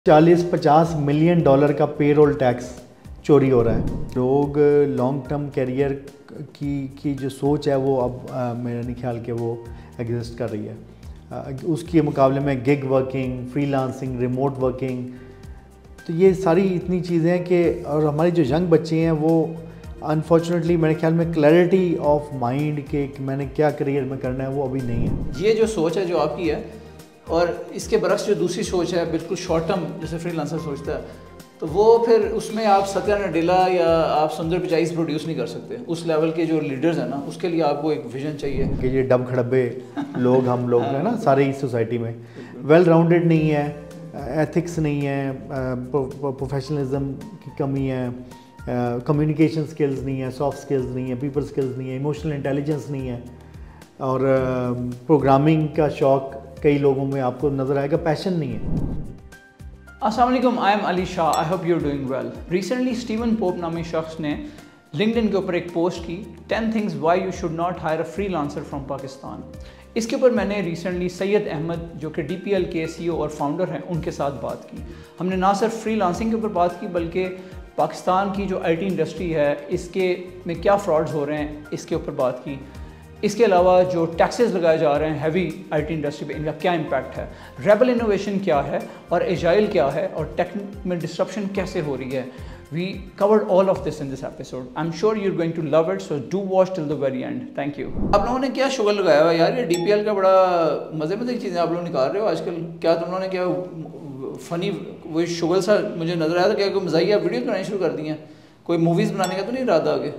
40-50 million dollar का payroll tax चोरी हो रहा है। लोग लॉन्ग टर्म कैरियर की जो सोच है वो अब मेरा नहीं ख्याल कि वो एग्जिस्ट कर रही है। उसके मुकाबले में gig working, freelancing, remote working, तो ये सारी इतनी चीज़ें हैं कि और हमारे जो यंग बच्चे हैं वो अनफॉर्चुनेटली मेरे ख्याल में क्लैरिटी ऑफ माइंड के मैंने क्या करियर में करना है वो अभी नहीं है। ये जो सोच है जो आपकी है और इसके बरक्स जो दूसरी सोच है बिल्कुल शॉर्ट टर्म जैसे फ्रीलांसर सोचता है, तो वो फिर उसमें आप सत्या नडेला या आप सुंदर पिचाई प्रोड्यूस नहीं कर सकते। उस लेवल के जो लीडर्स हैं ना, उसके लिए आपको एक विजन चाहिए कि ये डब खड़ब्बे लोग हम लोग हैं ना सारे इस सोसाइटी में वेल राउंडेड नहीं है, एथिक्स नहीं है, प्रोफेशनलिज्म की कमी है, कम्युनिकेशन स्किल्स नहीं है, सॉफ्ट स्किल्स नहीं है, पीपल स्किल्स नहीं है, इमोशनल इंटेलिजेंस नहीं है, और प्रोग्रामिंग का शौक कई लोगों में आपको नज़र आएगा, पैशन नहीं है। अस्सलाम वालेकुम, I am Ali Shah, I hope you are doing well. Recently Steven Pope नामी शख्स ने लिंक्डइन के ऊपर एक पोस्ट की 10 things why you should not hire a freelancer from Pakistan. इसके ऊपर मैंने रिसेंटली सैयद अहमद जो कि DPL के CEO और फाउंडर हैं उनके साथ बात की। हमने ना सिर्फ फ्रीलांसिंग के ऊपर बात की बल्कि पाकिस्तान की जो IT इंडस्ट्री है इसके में क्या फ्रॉड्स हो रहे हैं इसके ऊपर बात की। इसके अलावा जो टैक्सेस लगाए जा रहे हैं हैवी IT इंडस्ट्री पे, इनका क्या इम्पैक्ट है, रेबल इनोवेशन क्या है और एजाइल क्या है और टेक में डिस्ट्रप्शन कैसे हो रही है। We covered all of this in this episode. I am sure you are going to love it, so do watch till the very end. Thank you. आप लोगों ने क्या शुगर लगाया हुआ यार, ये DPL का बड़ा मज़े चीज़ें आप लोग निकाल रहे हो आजकल। क्या तुम लोगों ने क्या फ़नी वो शुगर सा मुझे नज़र आया था, क्या कोई मज़ाहिया वीडियोज़ बनानी शुरू कर दी हैं? कोई मूवीज़ बनाने का तो नहीं इरादा आगे?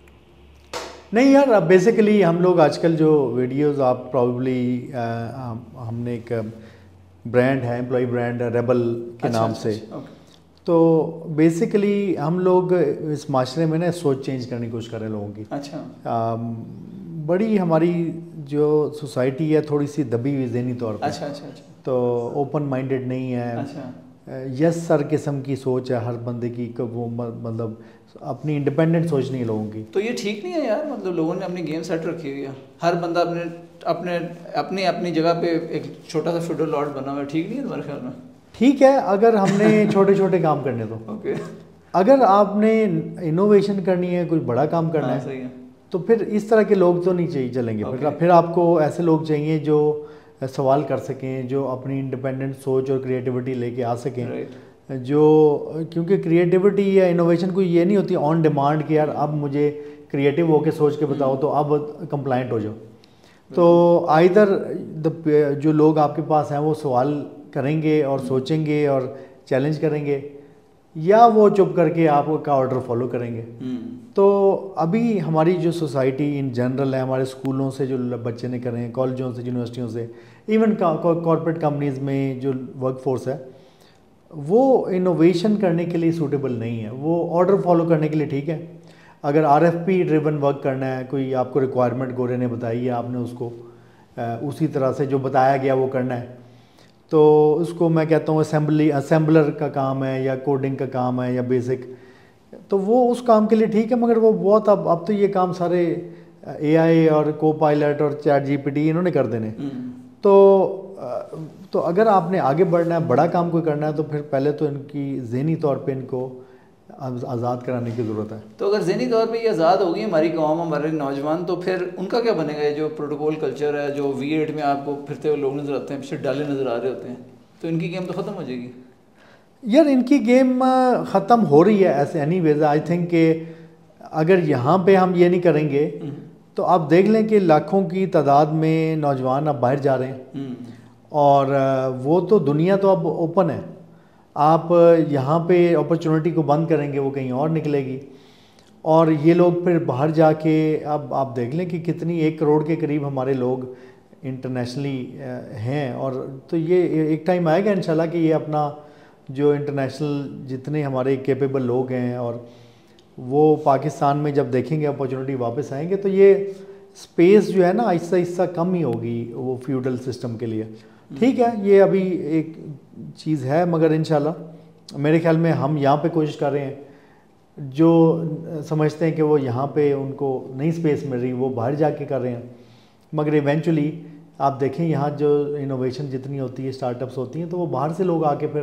नहीं यार, अब बेसिकली हम लोग आजकल जो वीडियोस आप प्रॉब्ली हमने एक ब्रांड है, एम्प्लॉय ब्रांड रेबल के नाम से। तो बेसिकली हम लोग इस माशरे में ना सोच चेंज करने की कोशिश कर रहे हैं लोगों की। अच्छा। बड़ी हमारी जो सोसाइटी है थोड़ी सी दबी हुई ज़हनी तौर पर। अच्छा। तो ओपन माइंडेड नहीं है। अच्छा। यस सर किस्म की सोच है हर बंदे की, वो मतलब अपनी इंडिपेंडेंट सोच नहीं है लोगों की। तो ये ठीक नहीं है यार, मतलब लोगों ने अपनी गेम सेट रखी हुई है, हर बंदा अपने अपनी जगह पे एक छोटा सा फ्यूडल लॉर्ड बना हुआ है। ठीक नहीं है तुम्हारे ख्याल में? ठीक है अगर हमने छोटे छोटे काम करने तो ओके। अगर आपने इनोवेशन करनी है, कोई बड़ा काम करना है, सही है, तो फिर इस तरह के लोग तो नहीं चाहिए चलेंगे। फिर आपको ऐसे लोग चाहिए जो सवाल कर सकें, जो अपनी इंडिपेंडेंट सोच और क्रिएटिविटी लेके आ सकें। जो क्योंकि क्रिएटिविटी या इनोवेशन कोई ये नहीं होती ऑन डिमांड कि यार अब मुझे क्रिएटिव होके सोच के बताओ तो अब कंप्लाइंट हो जाओ। तो आइदर जो लोग आपके पास हैं वो सवाल करेंगे और सोचेंगे और चैलेंज करेंगे, या वो चुप करके आपका ऑर्डर फॉलो करेंगे। तो अभी हमारी जो सोसाइटी इन जनरल है, हमारे स्कूलों से जो बच्चे ने करे हैं, कॉलेजों से, यूनिवर्सिटियों से, इवन कॉर्पोरेट कंपनीज़ में जो वर्कफोर्स है वो इनोवेशन करने के लिए सूटेबल नहीं है। वो ऑर्डर फॉलो करने के लिए ठीक है। अगर RFP ड्रिवन वर्क करना है, कोई आपको रिक्वायरमेंट गोरे ने बताई है, आपने उसको उसी तरह से जो बताया गया वो करना है, तो उसको मैं कहता हूँ असेंबलर का काम है या कोडिंग का काम है या बेसिक, तो वो उस काम के लिए ठीक है। मगर वो बहुत अब तो ये काम सारे AI और Copilot और ChatGPT इन्होंने कर देने। तो अगर आपने आगे बढ़ना है, बड़ा काम कोई करना है, तो फिर पहले तो इनकी ज़हनी तौर पे इनको आज़ाद कराने की ज़रूरत है। तो अगर ज़हनी तौर पे ये आज़ाद होगी हमारी कौम, हमारे नौजवान, तो फिर उनका क्या बनेगा? ये जो प्रोटोकॉल कल्चर है, जो V8 में आपको फिरते हुए लोग नज़र आते हैं, पीछे डाले नज़र आ रहे होते हैं, तो इनकी गेम तो ख़त्म हो जाएगी यार। इनकी गेम ख़त्म हो रही है ऐसे एनीवेज। आई थिंक कि अगर यहाँ पे हम ये नहीं करेंगे तो आप देख लें कि लाखों की तादाद में नौजवान अब बाहर जा रहे हैं, और वो तो दुनिया तो अब ओपन है। आप यहाँ पे अपॉर्चुनिटी को बंद करेंगे वो कहीं और निकलेगी, और ये लोग फिर बाहर जाके अब आप देख लें कि कितनी 1 करोड़ के करीब हमारे लोग इंटरनेशनली हैं। और तो ये एक टाइम आएगा इंशाल्लाह कि ये अपना जो इंटरनेशनल जितने हमारे केपेबल लोग हैं और वो पाकिस्तान में जब देखेंगे अपॉर्चुनिटी वापस आएंगे, तो ये स्पेस जो है ना आहिस्ता आहिस्ता कम ही होगी वो फ्यूडल सिस्टम के लिए। ठीक है, ये अभी एक चीज़ है, मगर इंशाल्लाह मेरे ख्याल में हम यहाँ पे कोशिश कर रहे हैं। जो समझते हैं कि वो यहाँ पे उनको नई स्पेस मिल रही, वो बाहर जाके कर रहे हैं, मगर इवेंचुअली आप देखें यहाँ जो इनोवेशन जितनी होती है, स्टार्टअप्स होती हैं, तो वो बाहर से लोग आके फिर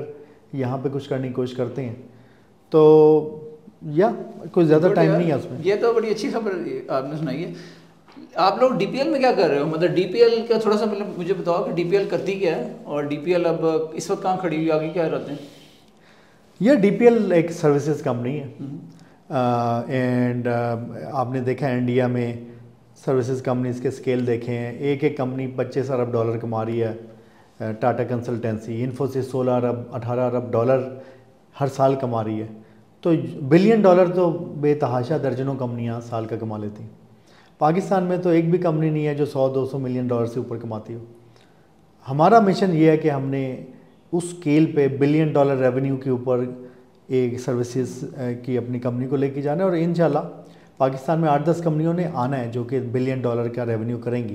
यहाँ पे कुछ करने की कोशिश करते हैं। तो या कोई ज़्यादा टाइम नहीं है उसमें। ये तो बड़ी अच्छी खबर आपने सुनाई है। आप लोग डीपीएल में क्या कर रहे हो, मतलब डीपीएल का थोड़ा सा मतलब मुझे बताओ कि डीपीएल करती क्या है और डीपीएल अब इस वक्त कहाँ खड़ी हुई, आगे क्या रहते हैं? यह डीपीएल एक सर्विसेज कंपनी है एंड आपने देखा है इंडिया में सर्विसेज कंपनीज के स्केल देखे हैं, एक एक कंपनी 25 अरब डॉलर कमा रही है। टाटा कंसल्टेंसी, इन्फोसिस 16 अरब 18 अरब डॉलर हर साल कमा रही है। तो बिलियन डॉलर तो बेतहाशा दर्जनों कंपनियां साल का कमा लेती हैं। पाकिस्तान में तो एक भी कंपनी नहीं है जो 100-200 मिलियन डॉलर से ऊपर कमाती हो। हमारा मिशन ये है कि हमने उस स्केल पे बिलियन डॉलर रेवेन्यू के ऊपर एक सर्विसेज की अपनी कंपनी को लेके जाना है और इंशाल्लाह पाकिस्तान में 8-10 कंपनियों ने आना है जो कि बिलियन डॉलर का रेवेन्यू करेंगी।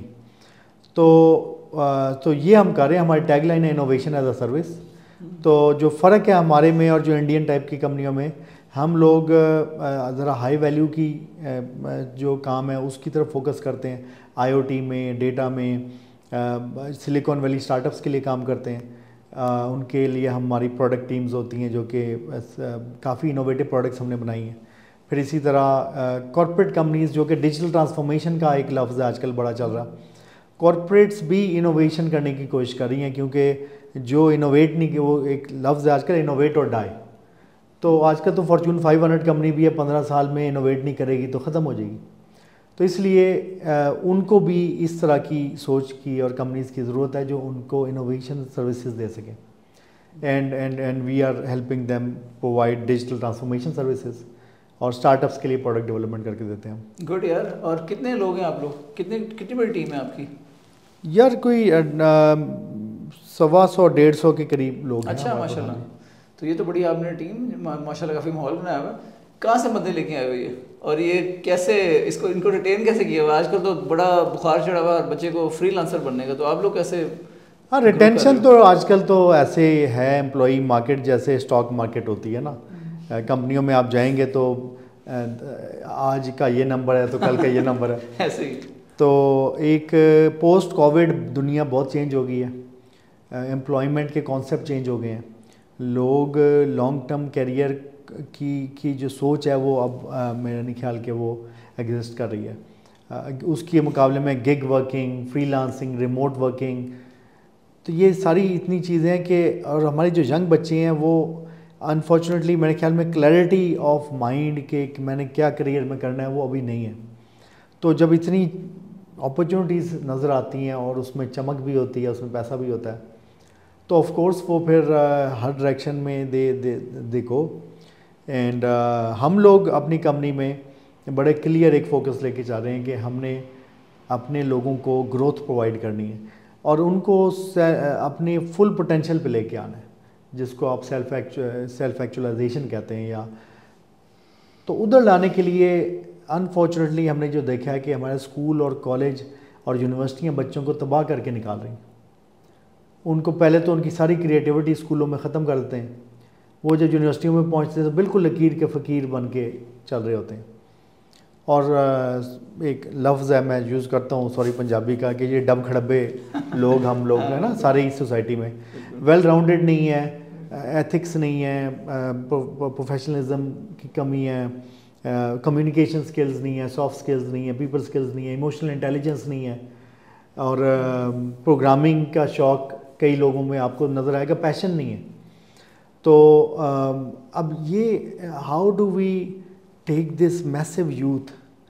तो ये हम कर रहे हैं। हमारी टैगलाइन है इनोवेशन एज अ सर्विस। तो जो फ़र्क है हमारे में और जो इंडियन टाइप की कंपनियों में, हम लोग ज़रा हाई वैल्यू की जो काम है उसकी तरफ फोकस करते हैं। आईओटी में, डेटा में, सिलिकॉन वैली स्टार्टअप्स के लिए काम करते हैं। उनके लिए हमारी प्रोडक्ट टीम्स होती हैं जो कि काफ़ी इनोवेटिव प्रोडक्ट्स हमने बनाई हैं। फिर इसी तरह कॉर्पोरेट कंपनीज़ जो कि डिजिटल ट्रांसफॉर्मेशन का एक लफ्ज़ आजकल बड़ा चल रहा, कॉर्पोरेट्स भी इनोवेशन करने की कोशिश कर रही हैं, क्योंकि जो इनोवेट नहीं, वो एक लफ्ज़ है आजकल, इनोवेट और डाई। तो आजकल तो फॉर्चून 500 कंपनी भी है, 15 साल में इनोवेट नहीं करेगी तो ख़त्म हो जाएगी। तो इसलिए उनको भी इस तरह की सोच की और कंपनीज़ की ज़रूरत है जो उनको इनोवेशन सर्विसेज दे सकें। And we are helping them provide digital transformation services और स्टार्टअप्स के लिए प्रोडक्ट डेवलपमेंट करके देते हैं हम। गुड यार। और कितने लोग हैं आप लोग, कितनी बड़ी टीम है आपकी? यार कोई 125-150 के करीब लोग हैं। अच्छा, माशाल्लाह। तो ये तो बड़ी आपने टीम माशाल्लाह काफ़ी माहौल बनाया हुआ है। कहाँ से बंदे लेके आए हुए ये, और ये कैसे इनको रिटेन कैसे किया हुआ? आजकल तो बड़ा बुखार चढ़ा हुआ है बच्चे को फ्रीलांसर बनने का, तो आप लोग कैसे? हाँ, रिटेंशन तो आजकल तो ऐसे है, एम्प्लॉई मार्केट जैसे स्टॉक मार्केट होती है ना। कंपनियों में आप जाएंगे तो आज का ये नंबर है तो कल का ये नंबर है ऐसे ही। तो एक पोस्ट कोविड दुनिया बहुत चेंज हो गई है। एम्प्लॉयमेंट के कॉन्सेप्ट चेंज हो गए हैं। लोग लॉन्ग टर्म कैरियर की जो सोच है वो अब मेरा नहीं ख्याल कि वो एग्जिस्ट कर रही है। उसके मुकाबले में gig working, freelancing, remote working, तो ये सारी इतनी चीज़ें हैं कि, और हमारे जो यंग बच्चे हैं वो अनफॉर्चुनेटली मेरे ख्याल में क्लैरिटी ऑफ माइंड के कि मैंने क्या करियर में करना है वो अभी नहीं है। तो जब इतनी अपॉर्चुनिटीज़ नज़र आती हैं और उसमें चमक भी होती है, उसमें पैसा भी होता है, तो ऑफ कोर्स वो फिर हर डायरेक्शन में दे गो। एंड हम लोग अपनी कंपनी में बड़े क्लियर एक फोकस लेके जा रहे हैं कि हमने अपने लोगों को ग्रोथ प्रोवाइड करनी है और उनको अपने फुल पोटेंशियल पे लेके आना है, जिसको आप सेल्फ एक्चुअलाइजेशन कहते हैं। या तो उधर लाने के लिए अनफॉर्चुनेटली हमने जो देखा है कि हमारे स्कूल और कॉलेज और यूनिवर्सिटियां बच्चों को तबाह करके निकाल रही हैं। उनको पहले तो उनकी सारी क्रिएटिविटी स्कूलों में ख़त्म कर देते हैं, वो जब यूनिवर्सिटियों में पहुंचते हैं तो बिल्कुल लकीर के फ़कीर बन के चल रहे होते हैं। और एक लफ्ज़ है मैं यूज़ करता हूँ, सॉरी पंजाबी का, कि ये डब खड़ब्बे लोग हम लोग हैं ना सारी सोसाइटी में। वेल राउंडेड नहीं है, एथिक्स नहीं है, प्रोफेशनलिज्म की कमी है, कम्युनिकेशन स्किल्स नहीं है, सॉफ्ट स्किल्स नहीं है, पीपल स्किल्स नहीं है, इमोशनल इंटेलिजेंस नहीं है, और प्रोग्रामिंग का शौक़ कई लोगों में आपको नज़र आएगा, पैशन नहीं है। तो अब ये how do we take this massive youth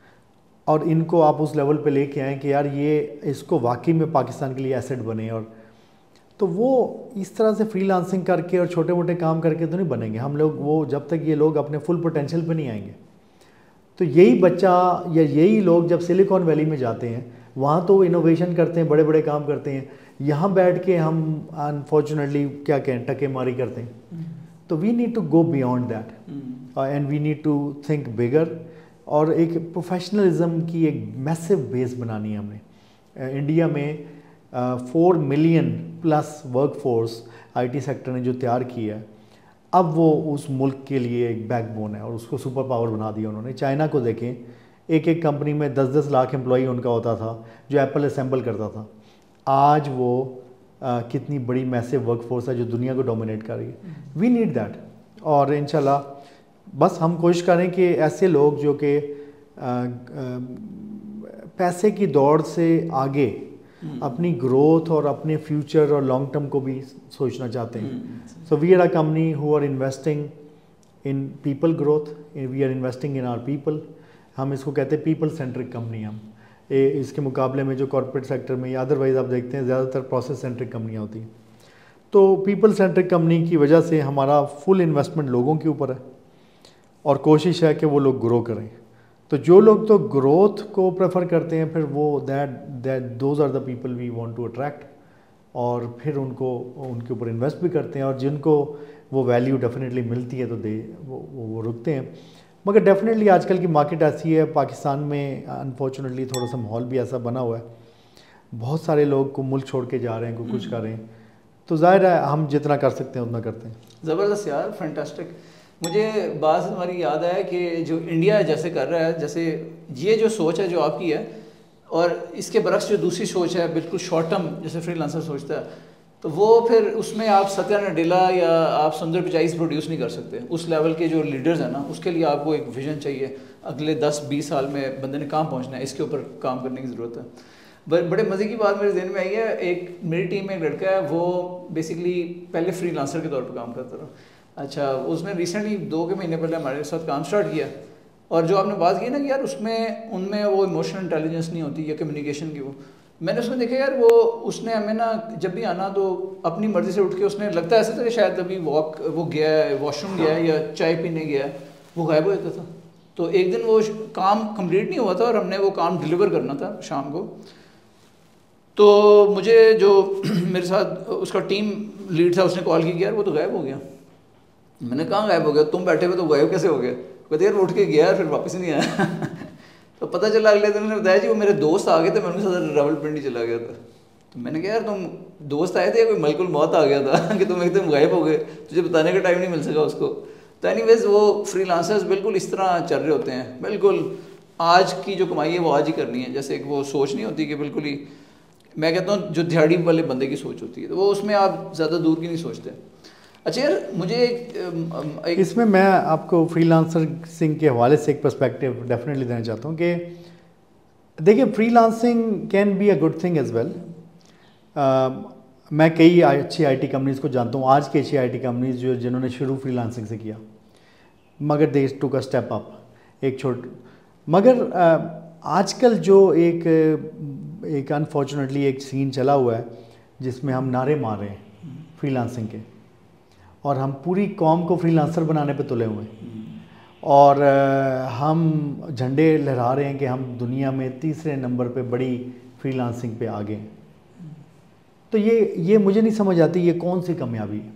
और इनको आप उस लेवल पे लेके आएँ कि यार ये इसको वाकई में पाकिस्तान के लिए एसेट बने। और तो वो इस तरह से फ्रीलांसिंग करके और छोटे मोटे काम करके तो नहीं बनेंगे हम लोग, वो जब तक ये लोग अपने फुल पोटेंशियल पे नहीं आएंगे। तो यही बच्चा या यही लोग जब सिलिकॉन वैली में जाते हैं वहाँ तो इनोवेशन करते हैं, बड़े बड़े काम करते हैं, यहाँ बैठ के हम अनफॉर्चुनेटली क्या कहें टकेमारी करते हैं। तो we need to go beyond that and we need to think bigger, और एक प्रोफेशनलिज्म की एक मैसिव बेस बनानी है हमने। इंडिया में 4 million plus workforce IT sector ने जो तैयार की है, अब वो उस मुल्क के लिए एक बैकबोन है और उसको सुपर पावर बना दिया उन्होंने। चाइना को देखें, एक एक कंपनी में 10-10 लाख एम्प्लॉई उनका होता था जो एप्पल असेंबल करता था। आज वो कितनी बड़ी मैसिव वर्कफोर्स है जो दुनिया को डोमिनेट कर रही है। वी नीड दैट, और इंशाल्लाह बस हम कोशिश करें कि ऐसे लोग जो कि पैसे की दौड़ से आगे अपनी ग्रोथ और अपने फ्यूचर और लॉन्ग टर्म को भी सोचना चाहते हैं। So we are a company who are investing in people growth, we are investing in our people. हम इसको कहते हैं पीपल सेंट्रिक कंपनी। हम इसके मुकाबले में जो कॉर्पोरेट सेक्टर में या अदरवाइज आप देखते हैं ज़्यादातर प्रोसेस सेंट्रिक कंपनियाँ होती हैं। तो पीपल सेंट्रिक कंपनी की वजह से हमारा फुल इन्वेस्टमेंट लोगों के ऊपर है और कोशिश है कि वो लोग ग्रो करें। तो जो लोग तो ग्रोथ को प्रेफर करते हैं फिर वो those are the people we want to attract, और फिर उनके ऊपर इन्वेस्ट भी करते हैं, और जिनको वो वैल्यू डेफिनेटली मिलती है तो वो रुकते हैं। मगर डेफिनेटली आजकल की मार्केट ऐसी है, पाकिस्तान में अनफॉर्चुनेटली थोड़ा सा माहौल भी ऐसा बना हुआ है, बहुत सारे लोग को मुल्क छोड़ के जा रहे हैं, कुछ कर रहे हैं, तो जाहिर है हम जितना कर सकते हैं उतना करते हैं। ज़बरदस्त यार, फैंटास्टिक। मुझे बात हमारी याद आया कि जो इंडिया जैसे कर रहा है, जैसे ये जो सोच है जो आपकी है, और इसके बरक्स जो दूसरी सोच है बिल्कुल शॉर्ट टर्म जैसे फ्रीलांसर सोचता है, तो वो फिर उसमें आप सत्या नडेला या आप सुंदर पिचाई प्रोड्यूस नहीं कर सकते। उस लेवल के जो लीडर्स हैं ना, उसके लिए आपको एक विजन चाहिए, अगले 10-20 साल में बंदे ने कहाँ पहुँचना है, इसके ऊपर काम करने की ज़रूरत है। बड़े मज़े की बात मेरे जहन में आई है, एक मेरी टीम में एक लड़का है, वो बेसिकली पहले फ्रीलांसर के तौर पर काम करता था। अच्छा, उसने रिसेंटली 2 महीने पहले हमारे साथ काम स्टार्ट किया, और जो आपने बात की ना कि यार उनमें वो इमोशनल इंटेलिजेंस नहीं होती या कम्युनिकेशन की, वो मैंने उसमें देखा यार, वो उसने हमें ना जब भी आना तो अपनी मर्ज़ी से उठ के, उसने लगता है ऐसा था कि शायद अभी वो गया है, वॉशरूम गया है या चाय पीने गया है, वो गायब हो जाता था। तो एक दिन वो काम कंप्लीट नहीं हुआ था और हमने वो काम डिलीवर करना था शाम को, तो मुझे जो मेरे साथ उसका टीम लीड था उसने कॉल की, यार वो तो गायब हो गया। मैंने कहाँ गायब हो गया, तुम बैठे हुए तो गायब कैसे हो गया? कहते यार उठ के गया फिर वापस नहीं आया। तो पता चला अगले दिन उन्होंने बताया जी वो मेरे दोस्त आ गए थे, मैं उनके साथ रावलपिंडी चला गया था। तो मैंने कहा यार तुम दोस्त आए थे या कोई मलकुल मौत आ गया था कि तुम एकदम गायब हो गए, तुझे बताने का टाइम नहीं मिल सका उसको। तो एनीवेज वो फ्रीलांसर्स बिल्कुल इस तरह चल रहे होते हैं, बिल्कुल आज की जो कमाई है वो आज ही करनी है, जैसे एक वो सोच नहीं होती कि बिल्कुल ही, मैं कहता हूँ जो दिहाड़ी वाले बंदे की सोच होती है, तो वो उसमें आप ज़्यादा दूर की नहीं सोचते। अच्छा यार, मुझे एक इसमें मैं आपको फ्रीलांसिंग के हवाले से एक पर्सपेक्टिव डेफिनेटली देना चाहता हूँ कि देखिए freelancing can be a good thing as well. मैं कई अच्छी आईटी कंपनीज़ को जानता हूँ, आज की अच्छी आईटी कंपनीज़ जिन्होंने शुरू फ्रीलांसिंग से किया, मगर दे टुक अ स्टेप अप, मगर आजकल जो एक अनफॉर्चुनेटली एक सीन चला हुआ है जिसमें हम नारे मार रहे हैं फ्रीलांसिंग के, और हम पूरी कौम को फ्रीलांसर बनाने पे तुले हुए हैं, और हम झंडे लहरा रहे हैं कि हम दुनिया में 3रे नंबर पे बड़ी फ्रीलांसिंग पे आ गए। तो ये मुझे नहीं समझ आती ये कौन सी कामयाबी है।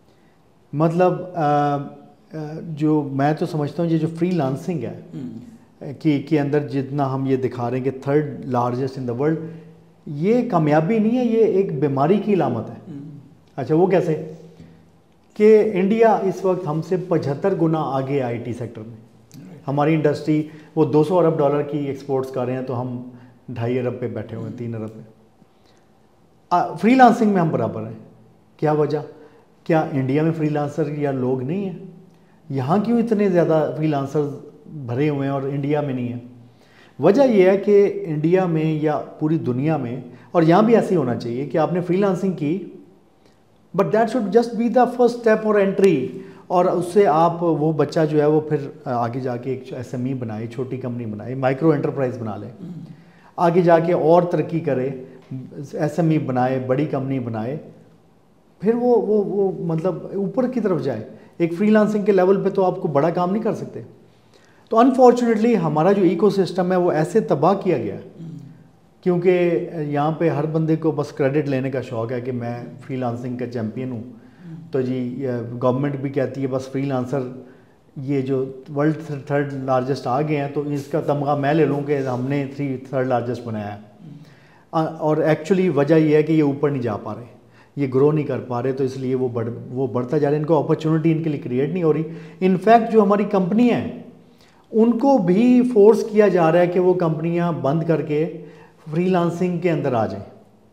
मतलब जो मैं तो समझता हूँ ये जो फ्रीलांसिंग है कि अंदर जितना हम ये दिखा रहे हैं कि 3rd largest in the world, ये कामयाबी नहीं है, ये एक बीमारी की अलामत है। अच्छा, वो कैसे कि इंडिया इस वक्त हमसे 75 गुना आगे आईटी सेक्टर में। हमारी इंडस्ट्री वो 200 अरब डॉलर की एक्सपोर्ट्स कर रहे हैं, तो हम 2.5 अरब पे बैठे हुए हैं, 3 अरब पे। फ्रीलांसिंग में हम बराबर हैं। क्या वजह? क्या इंडिया में फ्रीलांसर या लोग नहीं हैं? यहाँ क्यों इतने ज़्यादा फ्रीलांसर भरे हुए हैं और इंडिया में नहीं है? वजह यह है कि इंडिया में या पूरी दुनिया में, और यहाँ भी ऐसे ही होना चाहिए कि आपने फ्रीलांसिंग की, but that should just be the first step और एंट्री, और उससे आप वो बच्चा जो है वो फिर आगे जाके एक SME बनाए, छोटी कंपनी बनाए, माइक्रो एंटरप्राइज बना ले, आगे जाके और तरक्की करे, SME बनाए, बड़ी कंपनी बनाए, फिर वो मतलब ऊपर की तरफ जाए। एक फ्रीलांसिंग के लेवल पे तो आपको बड़ा काम नहीं कर सकते। तो अनफॉर्चुनेटली हमारा जो इकोसिस्टम है वो ऐसे तबाह किया गया है, क्योंकि यहाँ पे हर बंदे को बस क्रेडिट लेने का शौक़ है कि मैं फ्रीलांसिंग का चैम्पियन हूँ। तो जी गवर्नमेंट भी कहती है बस फ्रीलांसर ये जो वर्ल्ड 3rd लार्जेस्ट आ गए हैं तो इसका तमगा मैं ले लूँ कि हमने 3rd लार्जेस्ट बनाया है। और एक्चुअली वजह यह है कि ये ऊपर नहीं जा पा रहे, ये ग्रो नहीं कर पा रहे, तो इसलिए वो बढ़ता जा रहा है। इनको अपॉर्चुनिटी इनके लिए क्रिएट नहीं हो रही। इनफैक्ट जो हमारी कंपनी है उनको भी फोर्स किया जा रहा है कि वो कंपनियां बंद करके फ्रीलांसिंग के अंदर आ जाएं।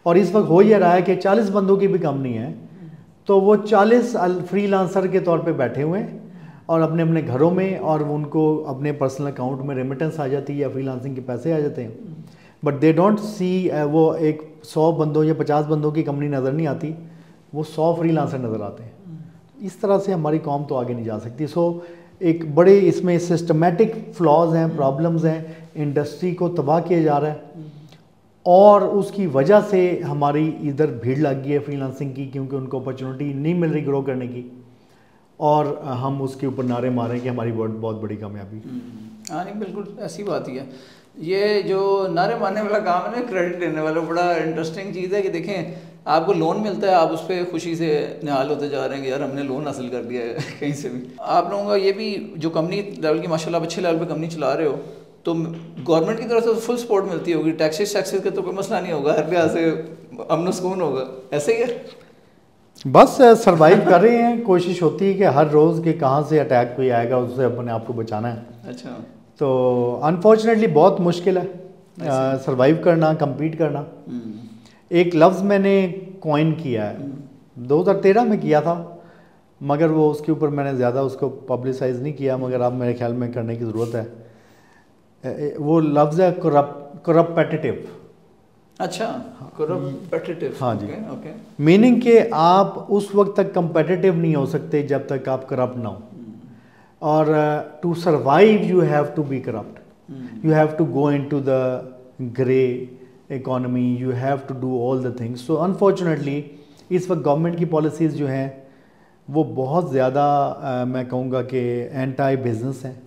और इस वक्त हो ये रहा है कि 40 बंदों की भी कंपनी है, तो वो 40 फ्रीलांसर के तौर पे बैठे हुए हैं और अपने अपने घरों में, और उनको अपने पर्सनल अकाउंट में रेमिटेंस आ जाती है या फ्रीलांसिंग के पैसे आ जाते हैं, बट दे डोंट सी, वो एक 100 बंदों या 50 बंदों की कंपनी नज़र नहीं आती, वो 100 फ्रीलांसर नज़र आते हैं। इस तरह से हमारी कौम तो आगे नहीं जा सकती। सो एक बड़े इसमें सिस्टमेटिक फ्लॉज हैं, प्रॉब्लम्स हैं, इंडस्ट्री को तबाह किया जा रहा है, और उसकी वजह से हमारी इधर भीड़ लग गई है फ्रीलांसिंग की, क्योंकि उनको अपॉर्चुनिटी नहीं मिल रही ग्रो करने की, और हम उसके ऊपर नारे मारें कि हमारी बहुत बड़ी कामयाबी। हाँ नहीं, बिल्कुल ऐसी बात ही है। ये जो नारे मारने वाला काम है ना, क्रेडिट लेने वाला, बड़ा इंटरेस्टिंग चीज़ है कि देखें आपको लोन मिलता है, आप उस पर खुशी से निहाल होते जा रहे हैं कि यार हमने लोन हासिल कर दिया है कहीं से भी। आप लोगों का ये भी जो कंपनी लेवल की माशाल्लाह अच्छे लेवल पे कंपनी चला रहे हो, तो गवर्नमेंट की तरफ से तो फुल सपोर्ट मिलती होगी, टैक्सेस का तो कोई मसला नहीं होगा, हर लिहाज से अमन सुकून होगा, ऐसे ही है? बस सर्वाइव कर रहे हैं, कोशिश होती है कि हर रोज़ के कहाँ से अटैक कोई आएगा उससे अपने आप को बचाना है। अच्छा। तो अनफॉर्चुनेटली बहुत मुश्किल है सर्वाइव करना, compete करना। एक लफ्ज़ मैंने कॉइन किया है, 2013 में किया था, मगर वो उसके ऊपर मैंने ज़्यादा उसको पब्लिसाइज नहीं किया, मगर अब मेरे ख्याल में करने की ज़रूरत है। वो लफ्ज़ है करप्टेटिव। अच्छा, करप्टेटिव। हाँ जी, ओके। मीनिंग कि आप उस वक्त तक कंपेटिटिव नहीं हो सकते जब तक आप करप्ट ना हो, और to survive you have to be corrupt, you have to go into the grey economy, you have to do all the things. So unfortunately इस वक्त गवर्नमेंट की पॉलिसीज़ जो हैं वो बहुत ज़्यादा मैं कहूँगा कि एंटी बिजनेस हैं।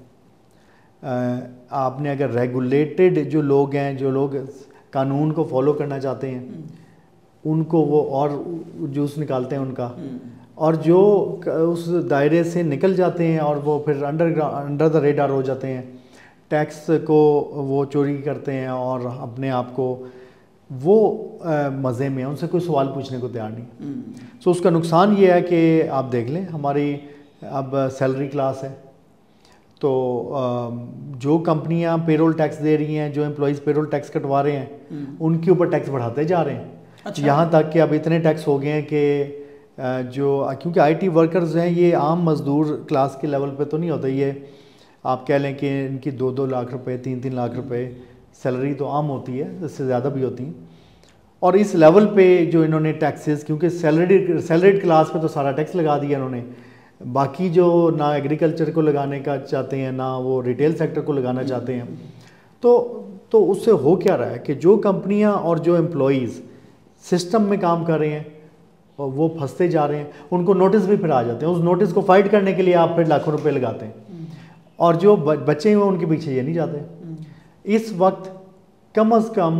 आपने अगर रेगुलेटेड जो लोग हैं, जो लोग कानून को फॉलो करना चाहते हैं, उनको वो और जूस निकालते हैं उनका, और जो उस दायरे से निकल जाते हैं और वो फिर अंडर द रेडार हो जाते हैं, टैक्स को वो चोरी करते हैं और अपने आप को वो मज़े में, उनसे कोई सवाल पूछने को तैयार नहीं। सो उसका नुकसान ये है कि आप देख लें हमारी अब सैलरी क्लास है, तो जो कंपनियां पेरोल टैक्स दे रही हैं, जो एम्प्लॉइज़ पेरोल टैक्स कटवा रहे हैं, उनके ऊपर टैक्स बढ़ाते जा रहे हैं। अच्छा। यहाँ तक कि अब इतने टैक्स हो गए हैं कि जो, क्योंकि आईटी वर्कर्स हैं ये आम मज़दूर क्लास के लेवल पे तो नहीं होता, ये आप कह लें कि इनकी 2-2 लाख रुपए, 3-3 लाख रुपए सैलरी तो आम होती है, इससे ज़्यादा भी होती हैं, और इस लेवल पे जो इन्होंने टैक्सेस, क्योंकि सैलरीड क्लास पे तो सारा टैक्स लगा दिया इन्होंने, बाकी जो ना एग्रीकल्चर को लगाने का चाहते हैं ना वो रिटेल सेक्टर को लगाना चाहते हैं, तो उससे हो क्या रहा है कि जो कंपनियां और जो एम्प्लॉइज़ सिस्टम में काम कर रहे हैं और वो फंसते जा रहे हैं, उनको नोटिस भी फिर आ जाते हैं, उस नोटिस को फाइट करने के लिए आप फिर लाखों रुपए लगाते हैं, और जो बच्चे हुए उनके पीछे ये नहीं जाते। इस वक्त कम अज़ कम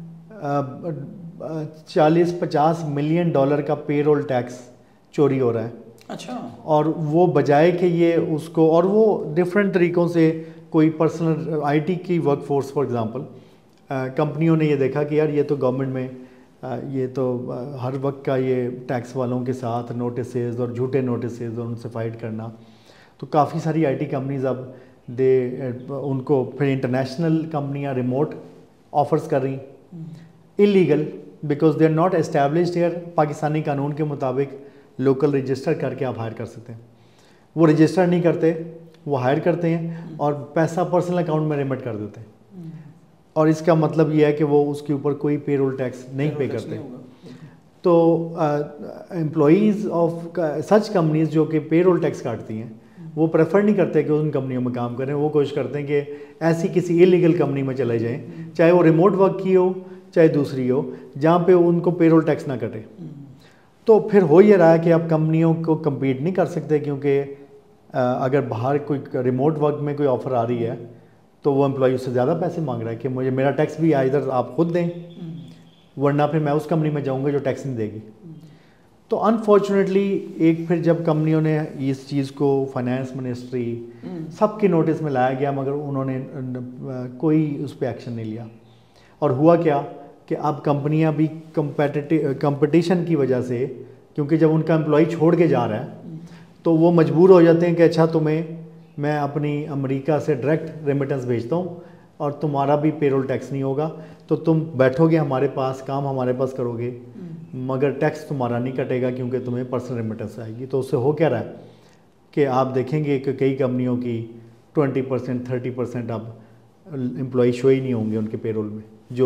40-50 मिलियन डॉलर का पेरोल टैक्स चोरी हो रहा है। अच्छा। और वो बजाय कि ये उसको, और वो डिफरेंट तरीक़ों से, कोई पर्सनल आईटी की वर्कफोर्स फॉर एग्जांपल, कंपनियों ने ये देखा कि यार ये तो गवर्नमेंट में ये तो हर वक्त का ये टैक्स वालों के साथ नोटिसेस और झूठे नोटिसेस और उनसे फाइट करना, तो काफ़ी सारी आईटी कंपनीज अब उनको फिर इंटरनेशनल कंपनियां रिमोट ऑफर्स कर रही, illegal, because they are not established here. Pakistani कानून के मुताबिक लोकल रजिस्टर करके आप हायर कर सकते हैं, वो रजिस्टर नहीं करते, वो हायर करते हैं और पैसा पर्सनल अकाउंट में रिमिट कर देते हैं, और इसका मतलब ये है कि वो उसके ऊपर कोई पेरोल टैक्स नहीं पे करते। तो एम्प्लॉइज़ ऑफ सच कंपनीज जो कि पेरोल टैक्स काटती हैं, वो प्रेफर नहीं करते कि उन कंपनियों में काम करें, वो कोशिश करते हैं कि ऐसी किसी इलीगल कंपनी में चले जाएं, चाहे वो रिमोट वर्क की हो चाहे दूसरी हो, जहाँ पे उनको पेरोल टैक्स ना कटे। तो फिर हो ये रहा है कि आप कंपनियों को कम्पीट नहीं कर सकते, क्योंकि अगर बाहर कोई रिमोट वर्क में कोई ऑफ़र आ रही है तो वो एम्प्लॉय उससे ज़्यादा पैसे मांग रहा है कि मुझे मेरा टैक्स भी इधर आप खुद दें, वरना फिर मैं उस कंपनी में जाऊँगा जो टैक्स नहीं देगी। तो अनफॉर्चुनेटली एक फिर जब कंपनियों ने इस चीज़ को फाइनेंस मिनिस्ट्री सबके नोटिस में लाया गया, मगर उन्होंने कोई उस पर एक्शन नहीं लिया। और हुआ क्या कि अब कंपनियां भी कंपटीशन की वजह से, क्योंकि जब उनका एम्प्लॉय छोड़ के जा रहा है तो वो मजबूर हो जाते हैं कि अच्छा तुम्हें मैं अपनी अमेरिका से डायरेक्ट रेमिटेंस भेजता हूँ, और तुम्हारा भी पेरोल टैक्स नहीं होगा, तो तुम बैठोगे हमारे पास, काम हमारे पास करोगे, मगर टैक्स तुम्हारा नहीं कटेगा क्योंकि तुम्हें पर्सनल रेमिटेंस आएगी। तो उससे हो क्या रहा है कि आप देखेंगे कि कई कंपनियों की 20% 30% अब एम्प्लॉई शो ही नहीं होंगे उनके पेरोल में।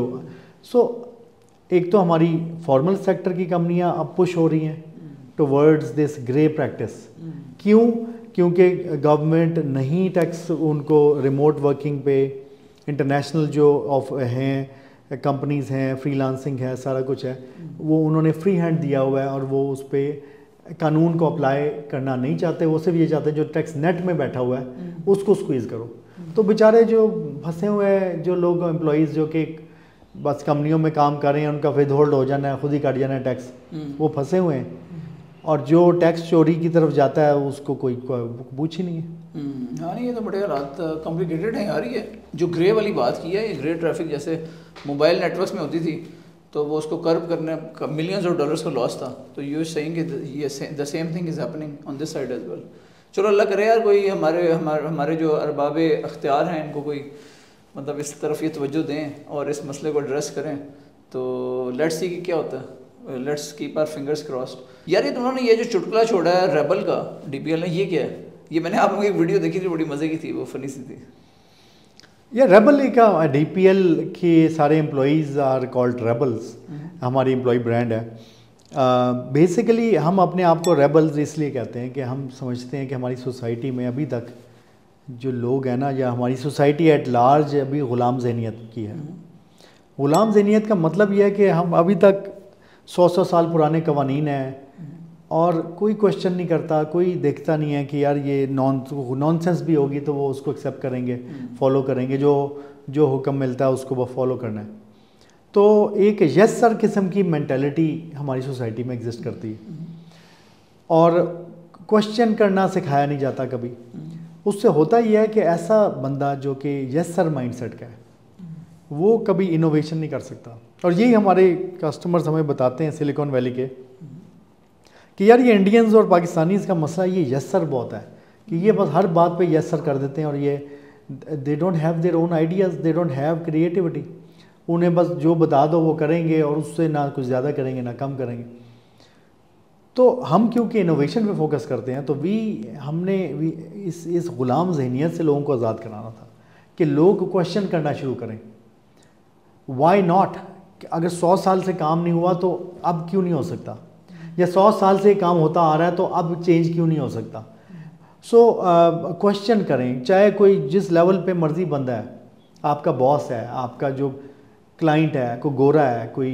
एक तो हमारी फॉर्मल सेक्टर की कंपनियां अब पुश हो रही हैं टुवर्ड्स दिस ग्रे प्रैक्टिस। क्यों? क्योंकि गवर्नमेंट नहीं टैक्स उनको रिमोट वर्किंग पे, इंटरनेशनल जो हैं कंपनीज़ हैं, फ्रीलांसिंग है, सारा कुछ है, वो उन्होंने फ्री हैंड दिया हुआ है और वो उस पर कानून को अप्लाई करना नहीं चाहते। वो सिर्फ ये चाहते हैं जो टैक्स नेट में बैठा हुआ है उसको स्क्वीज़ करो। तो बेचारे जो फंसे हुए हैं, जो लोग एम्प्लॉयज़ जो कि बस कंपनियों में काम कर रहे हैं, उनका विद होल्ड हो जाना है, खुद ही काट जाना है टैक्स, वो फंसे हुए हैं। और जो टैक्स चोरी की तरफ जाता है उसको कोई पूछ ही नहीं है। हाँ नहीं, ये तो बड़े हालात कॉम्प्लिकेटेड हैं यार। ये जो ग्रे वाली बात की है, ये ग्रे ट्रैफिक जैसे मोबाइल नेटवर्क्स में होती थी तो वो उसको कर्व करने का मिलियंस ऑफ डॉलर्स का लॉस था। तो यू सेइंग ये the same thing is happening on this side as well. चलो अल्लाह करे यार कोई हमारे जो अरबाब अख्तियार हैं इनको कोई मतलब इस तरफ ये तवज्जो दें और इस मसले को एड्रेस करें। तो लेट्स सी कि क्या होता है, let's keep our fingers crossed. यार ये तुमने ये जो चुटकुला छोड़ा है रेबल का डीपीएल ने, ये क्या है? ये मैंने आप लोगों की एक वीडियो देखी थी, बड़ी मज़े की थी, वो फनी सी थी। ये रेबल का डीपीएल के सारे एम्प्लॉयज़ आर कॉल्ड रेबल्स, हमारी एम्प्लॉय ब्रांड है। बेसिकली हम अपने आप को रेबल्स इसलिए कहते हैं कि हम समझते हैं कि हमारी सोसाइटी में अभी तक जो लोग हैं ना, या हमारी सोसाइटी एट लार्ज अभी ग़ुलाम ज़हनियत की है। ग़ुलाम ज़हनियत का मतलब यह है कि हम अभी तक 100 साल पुराने कवानीन हैं और कोई क्वेश्चन नहीं करता, कोई देखता नहीं है कि यार ये नॉनसेंस भी होगी तो वो उसको एक्सेप्ट करेंगे, फॉलो करेंगे, जो हुक्म मिलता है उसको वो फॉलो करना है। तो एक यस सर किस्म की मेंटालिटी हमारी सोसाइटी में एग्जिस्ट करती है और क्वेश्चन करना सिखाया नहीं जाता कभी। उससे होता यह है कि ऐसा बंदा जो कि यस सर माइंडसेट का है वो कभी इनोवेशन नहीं कर सकता। और यही हमारे कस्टमर्स हमें बताते हैं सिलिकॉन वैली के कि यार ये इंडियंस और पाकिस्तानीज़ का मसला ये यस सर बहुत है कि ये बस हर बात पे यस सर कर देते हैं और ये they don't have their own ideas, they don't have creativity. उन्हें बस जो बता दो वो करेंगे और उससे ना कुछ ज़्यादा करेंगे ना कम करेंगे। तो हम क्योंकि इनोवेशन पे फोकस करते हैं तो हमने इस ग़ुलाम ज़हनियत से लोगों को आज़ाद कराना था कि लोग क्वेश्चन करना शुरू करें। Why not? अगर 100 साल से काम नहीं हुआ तो अब क्यों नहीं हो सकता, या 100 साल से काम होता आ रहा है तो अब चेंज क्यों नहीं हो सकता। क्वेश्चन करें, चाहे कोई जिस लेवल पे मर्जी बंदा है, आपका बॉस है, आपका जो क्लाइंट है, कोई गोरा है, कोई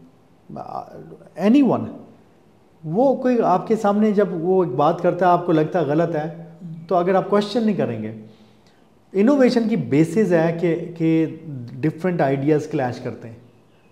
एनीवन, वो कोई आपके सामने जब वो एक बात करता है आपको लगता है गलत है, तो अगर आप क्वेश्चन नहीं करेंगे, इनोवेशन की बेसिस है कि डिफरेंट आइडियाज़ क्लैश करते हैं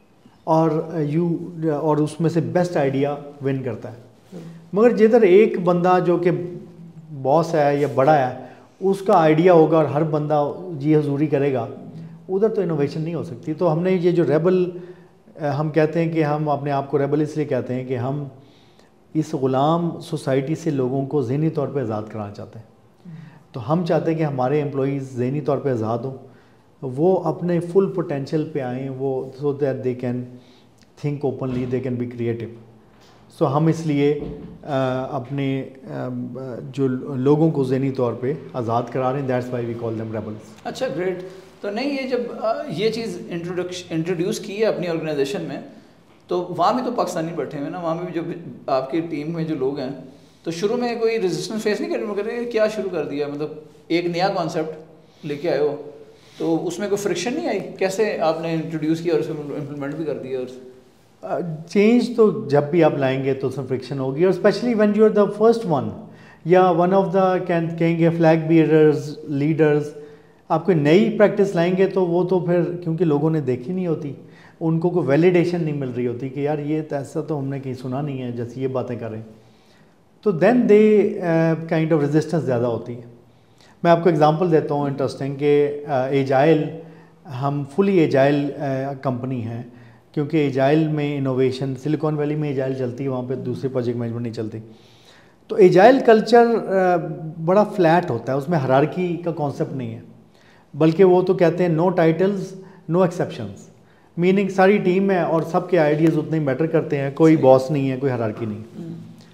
और उसमें से बेस्ट आइडिया विन करता है। मगर जिधर एक बंदा जो कि बॉस है या बड़ा है उसका आइडिया होगा और हर बंदा जी हजूरी करेगा, उधर तो इनोवेशन नहीं हो सकती। तो हमने ये जो रेबल हम कहते हैं कि हम अपने आप को रेबल इसलिए कहते हैं कि हम इस ग़ुलाम सोसाइटी से लोगों को ज़हनी तौर पे आज़ाद कराना चाहते हैं। तो हम चाहते हैं कि हमारे एम्प्लॉइज़ ज़हनी तौर पे आज़ाद हों, वो अपने फुल पोटेंशियल पे आएँ, वो so that they can think openly, they can be creative. So हम इसलिए अपने जो लोगों को ज़हनी तौर पे आज़ाद करा रहे हैं, that's why we call them rebels. अच्छा, ग्रेट। तो नहीं, ये जब ये चीज़ इंट्रोड्यूस की है अपनी ऑर्गेनाइजेशन में, तो वहाँ भी तो पाकिस्तानी बैठे हुए हैं ना, वहाँ भी जो आपकी टीम में जो लोग हैं, तो शुरू में कोई रेजिस्टेंस फेस नहीं कर क्या शुरू कर दिया? मतलब एक नया कॉन्सेप्ट लेके आए हो तो उसमें कोई फ्रिक्शन नहीं आई? कैसे आपने इंट्रोड्यूस किया और उसको इम्प्लीमेंट भी कर दिया? और चेंज तो जब भी आप लाएंगे तो उसमें फ्रिक्शन होगी, और specially when you are the first one या वन ऑफ द कहेंगे फ्लैग बियरर्स, लीडर्स, आप कोई नई प्रैक्टिस लाएंगे तो वो तो फिर क्योंकि लोगों ने देखी नहीं होती, उनको कोई वैलिडेशन नहीं मिल रही होती कि यार ये तो ऐसा तो हमने कहीं सुना नहीं है जैसे ये बातें करें, तो then they kind of resistance ज़्यादा होती है। मैं आपको एग्जांपल देता हूँ इंटरेस्टिंग कि एजाइल, हम फुली एजाइल कंपनी हैं, क्योंकि एजाइल में इनोवेशन, सिलिकॉन वैली में एजाइल चलती है, वहाँ पे दूसरी प्रोजेक्ट मैनेजमेंट नहीं चलती। तो एजाइल कल्चर बड़ा फ्लैट होता है, उसमें हायरार्की का कॉन्सेप्ट नहीं है। बल्कि वो तो कहते हैं no titles no exceptions, meaning सारी टीम है और सबके आइडियाज़ उतने ही मैटर करते हैं, कोई बॉस नहीं है, कोई हायरार्की नहीं।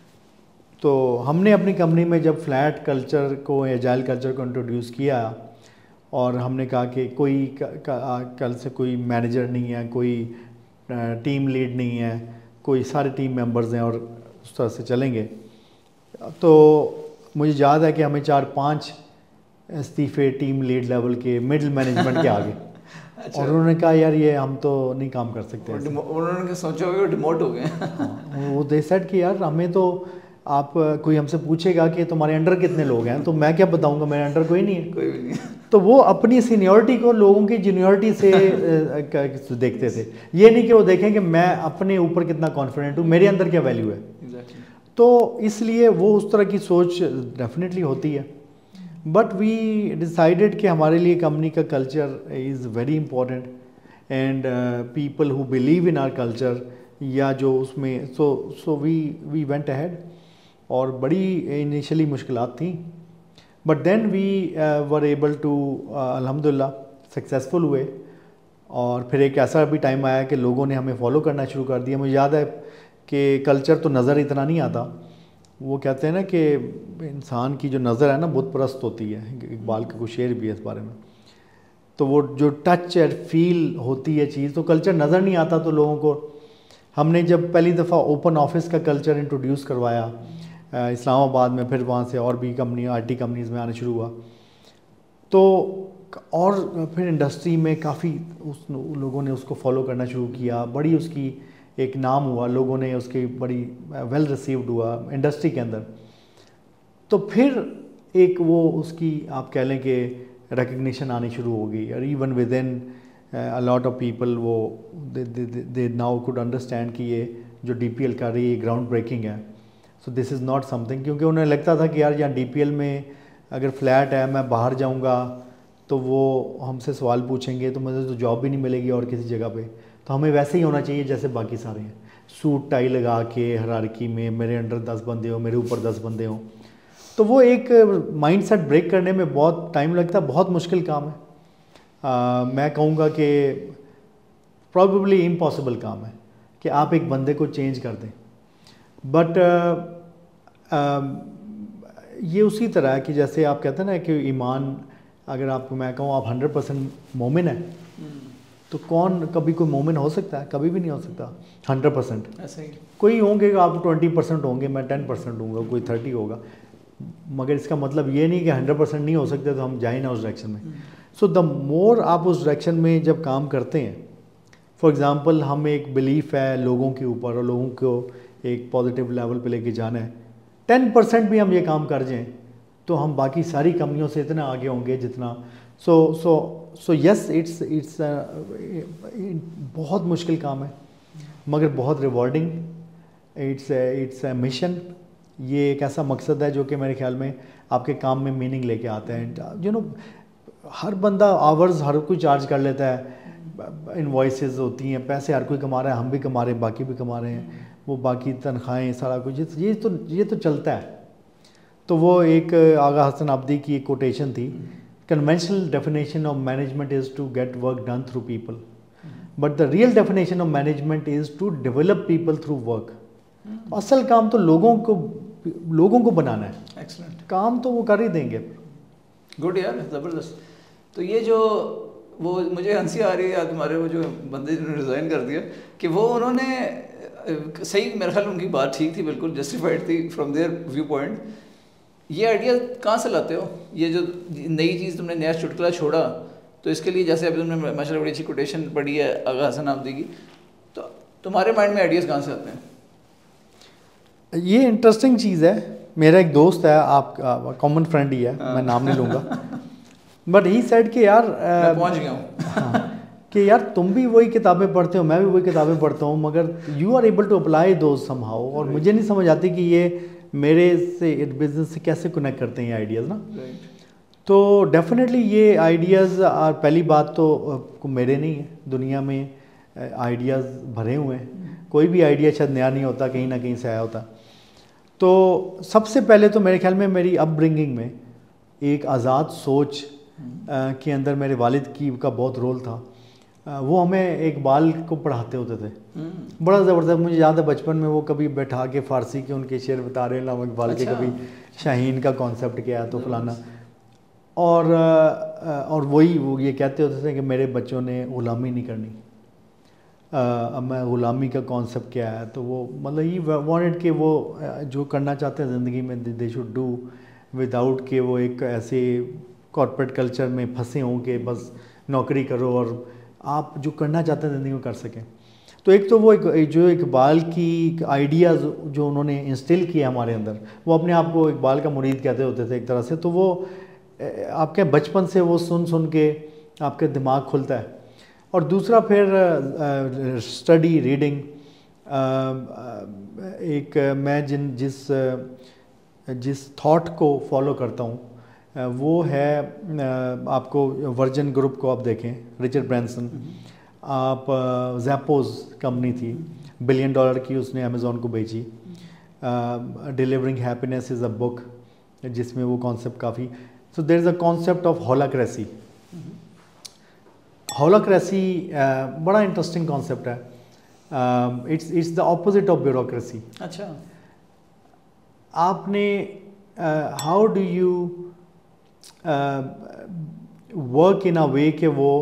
तो हमने अपनी कंपनी में जब फ्लैट कल्चर को, एजाइल कल्चर को इंट्रोड्यूस किया और हमने कहा कि कोई कल से कोई मैनेजर नहीं है, कोई टीम लीड नहीं है, कोई सारे टीम मेंबर्स हैं और उस तरह से चलेंगे, तो मुझे याद है कि हमें 4-5 इस्तीफ़े टीम लीड लेवल के, मिडिल मैनेजमेंट के आगे अच्छा। और उन्होंने कहा यार ये हम तो नहीं काम कर सकते। उन्होंने सोचा होगा डिमोट हो गए। हाँ, वो दे सेड कि यार हमें तो आप कोई हमसे पूछेगा कि तुम्हारे अंडर कितने लोग हैं, तो मैं क्या बताऊंगा, मेरे अंडर कोई नहीं है, कोई भी नहीं। तो वो अपनी सीनियरिटी को लोगों की जूनियरिटी से देखते थे, ये नहीं कि वो देखें कि मैं अपने ऊपर कितना कॉन्फिडेंट हूँ, मेरे अंदर क्या वैल्यू है। तो इसलिए वो उस तरह की सोच डेफिनेटली होती है। बट वी डिसाइडेड कि हमारे लिए कंपनी का culture is very important and people who believe in our culture, या जो उसमें सो वी वेंट अहेड। और बड़ी इनिशियली मुश्किलात थी, but then we were able to अल्हम्दुलिल्लाह सक्सेसफुल हुए। और फिर एक ऐसा भी टाइम आया कि लोगों ने हमें फॉलो करना शुरू कर दिया। मुझे याद है कि कल्चर तो नज़र इतना नहीं आता, वो कहते हैं ना कि इंसान की जो नज़र है ना बुत परस्त होती है, इकबाल का कुछ शेर भी है इस बारे में। तो वो जो टच और फील होती है चीज़, तो कल्चर नज़र नहीं आता। तो लोगों को हमने जब पहली दफ़ा ओपन ऑफिस का कल्चर इंट्रोड्यूस करवाया इस्लामाबाद में, फिर वहाँ से और भी कंपनियाँ IT कंपनीज़ में आना शुरू हुआ, तो और फिर इंडस्ट्री में काफ़ी उस लोगों ने उसको फॉलो करना शुरू किया, बड़ी उसकी एक नाम हुआ, लोगों ने उसकी बड़ी वेल रिसीव्ड हुआ इंडस्ट्री के अंदर। तो फिर एक वो उसकी आप कह लें कि रिकग्निशन आनी शुरू हो गई, और even with in a lot of people वो दे नाउ कुड अंडरस्टैंड कि ये जो DPL कर रही है ग्राउंड ब्रेकिंग है। So this is not something, क्योंकि उन्हें लगता था कि यार यहाँ DPL में अगर फ्लैट है, मैं बाहर जाऊँगा तो वो हमसे सवाल पूछेंगे, तो मुझे तो जॉब भी नहीं मिलेगी और किसी जगह पे, तो हमें वैसे ही होना चाहिए जैसे बाकी सारे हैं, सूट टाई लगा के हायरार्की में, मेरे अंडर 10 बंदे हो, मेरे ऊपर 10 बंदे हों। तो वो एक माइंडसेट ब्रेक करने में बहुत टाइम लगता है, बहुत मुश्किल काम है। मैं कहूँगा कि प्रॉबेबली इम्पॉसिबल काम है कि आप एक बंदे को चेंज कर दें। बट ये उसी तरह है कि जैसे आप कहते हैं ना कि ईमान, अगर आपको मैं कहूँ आप 100% मोमिन है, तो कौन कभी कोई मोमिन हो सकता है? कभी भी नहीं हो सकता 100%। ऐसे ही कोई होंगे, आप 20% होंगे, मैं 10% हूँगा, कोई 30 होगा, मगर इसका मतलब ये नहीं कि 100% नहीं हो सकते तो हम जाए ना उस डायरेक्शन में। सो द मोर आप उस डायरेक्शन में जब काम करते हैं, फॉर एग्ज़ाम्पल हम एक बिलीफ है लोगों के ऊपर और लोगों को एक पॉजिटिव लेवल पे लेके जाना है, 10% भी हम ये काम कर जाएं तो हम बाकी सारी कंपनियों से इतना आगे होंगे जितना। सो यस, इट्स बहुत मुश्किल काम है मगर बहुत रिवॉर्डिंग। It's a mission. ये एक ऐसा मकसद है जो कि मेरे ख्याल में आपके काम में मीनिंग लेके आता है। यू नो, हर बंदा आवर्स हर कोई चार्ज कर लेता है, इनवॉइसेस होती हैं, पैसे हर कोई कमा रहा है, हम भी कमा रहे हैं, बाकी भी कमा रहे हैं, वो बाकी तनख्वाहें सारा कुछ, ये तो चलता है। तो वो एक आगा हसन अब्दी की एक कोटेशन थी, conventional definition of management is to get work done through people, but the real definition of management is to develop people through work. असल काम तो लोगों को बनाना है। एक्सीलेंट। काम तो वो कर ही देंगे। गुड यार, ज़बरदस्त। तो ये जो वो मुझे हंसी आ रही है तुम्हारे वो जो बंदे जिन्होंने रिज़ाइन कर दिया, कि वो उन्होंने सही, मेरे ख्याल उनकी बात ठीक थी, बिल्कुल जस्टिफाइड थी फ्रॉम देयर व्यू पॉइंट। ये आइडिया कहाँ से लाते हो? ये जो नई चीज़ तुमने नया चुटकुला छोड़ा, तो इसके लिए जैसे अभी तुमने माशाल्लाह बड़ी अच्छी कोटेशन पढ़ी है आगा हसन अब्दी की, तो तुम्हारे माइंड में आइडियाज़ कहाँ से आते हैं? ये इंटरेस्टिंग चीज़ है। मेरा एक दोस्त है, आप कॉमन फ्रेंड ही है, मैं नाम नहीं लूँगा, बट ही सेड कि यार मैं पहुँच गया हूँ कि यार तुम भी वही किताबें पढ़ते हो, मैं भी वही किताबें पढ़ता हूँ, मगर you are able to apply those somehow, और मुझे नहीं समझ आती कि ये मेरे से बिजनेस से कैसे कनेक्ट करते हैं ये आइडियाज़ ना। तो डेफिनेटली ये आइडियाज़, पहली बात तो मेरे नहीं है, दुनिया में आइडियाज़ भरे हुए हैं, कोई भी आइडिया शायद नया नहीं होता, कहीं ना कहीं से आया होता। तो सबसे पहले तो मेरे ख्याल में मेरी अपब्रिंगिंग में एक आज़ाद सोच के अंदर मेरे वालिद की का बहुत रोल था। वो हमें इकबाल को पढ़ाते होते थे, बड़ा ज़बरदस्त। मुझे याद है बचपन में वो कभी बैठा के फ़ारसी के उनके शेर बता रहे हैं इकबाल के, कभी शाहीन का कॉन्सेप्ट क्या है तो फलाना, और वही वो ये कहते होते थे कि मेरे बच्चों ने ग़ुलामी नहीं करनी। अब मैं ग़ुलामी का कॉन्सेप्ट क्या है, तो वो मतलब ये वांटेड कि वो जो करना चाहते हैं ज़िंदगी में दे शुड डू विदाउट कि वो एक ऐसे कॉर्पोरेट कल्चर में फंसे हों कि बस नौकरी करो और आप जो करना चाहते हैं ज़िंदगी में कर सकें। तो एक तो वो जो इकबाल की आइडियाज़ जो उन्होंने इंस्टिल किया हमारे अंदर, वो अपने आप को इकबाल का मुरीद कहते होते थे एक तरह से। तो वो आपके बचपन से वो सुन सुन के आपके दिमाग खुलता है। और दूसरा फिर स्टडी रीडिंग, एक मैं जिस थॉट को फॉलो करता हूँ वो है, आपको वर्जिन ग्रुप को आप देखें, रिचर्ड ब्रैंसन, आप ज़ैपोज़ कंपनी थी $1 बिलियन की, उसने अमेज़ॉन को बेची। Delivering happiness is a book, जिसमें वो कॉन्सेप्ट काफ़ी। So there is a concept of holacracy. Holacracy बड़ा इंटरेस्टिंग कॉन्सेप्ट है। It's the opposite of bureaucracy. अच्छा, आपने how do you work in a way कि वो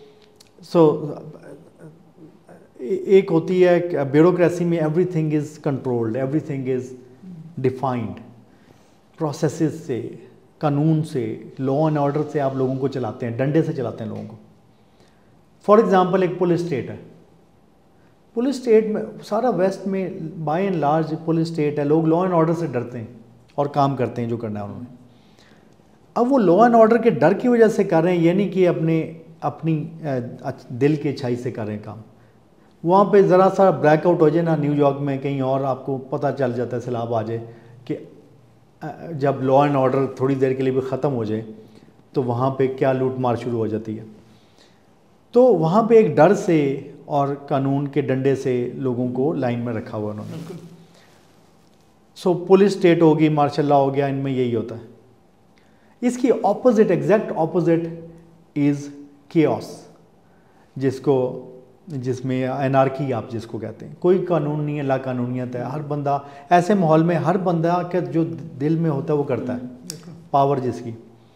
एक होती है ब्यूरोक्रेसी में everything is controlled, everything is defined, processes से, कानून से, लॉ एंड ऑर्डर से आप लोगों को चलाते हैं, डंडे से चलाते हैं लोगों को। फॉर एग्जांपल एक पुलिस स्टेट है, पुलिस स्टेट में सारा वेस्ट में by and large police state है, लोग लॉ एंड ऑर्डर से डरते हैं और काम करते हैं जो करना है उन्होंने। अब वो लॉ एंड ऑर्डर के डर की वजह से कर रहे हैं, ये नहीं कि अपनी दिल की अच्छाई से कर रहे हैं काम। वहाँ पे ज़रा सा ब्रेकआउट हो जाए ना न्यूयॉर्क में कहीं और, आपको पता चल जाता है, सैलाब आ जाए कि जब लॉ एंड ऑर्डर थोड़ी देर के लिए भी ख़त्म हो जाए तो वहाँ पे क्या लूट मार शुरू हो जाती है। तो वहाँ पे एक डर से और कानून के डंडे से लोगों को लाइन में रखा हुआ उन्होंने। सो पुलिस स्टेट होगी, मार्शल लॉ हो गया, इनमें यही होता है। इसकी opposite, exact opposite is chaos, जिसमें एनार्की आप जिसको कहते हैं। कोई कानून नहीं है, लाकानूनियत है। हर बंदा ऐसे माहौल में, हर बंदा के जो दिल में होता है वो करता है, पावर जिसकी।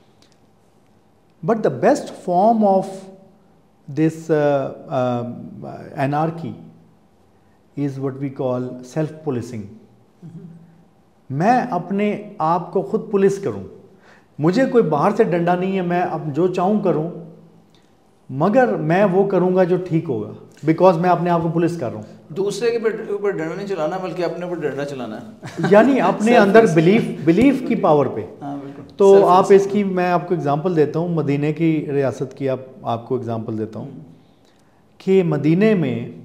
But the best form of this anarchy is what we call self policing. मैं अपने आप को खुद पुलिस करूं, मुझे कोई बाहर से डंडा नहीं है, मैं अब जो चाहूं करूं, मगर मैं वो करूंगा जो ठीक होगा, बिकॉज मैं अपने आप को पुलिस कर रहा हूं। दूसरे के ऊपर डंडा नहीं चलाना, बल्कि अपने ऊपर डंडा चलाना है। यानी अपने अंदर बिलीफ की पावर पे। तो आप इसकी, मैं आपको एग्जांपल देता हूँ, मदीने की रियासत की आपको एग्जांपल देता हूँ कि मदीने में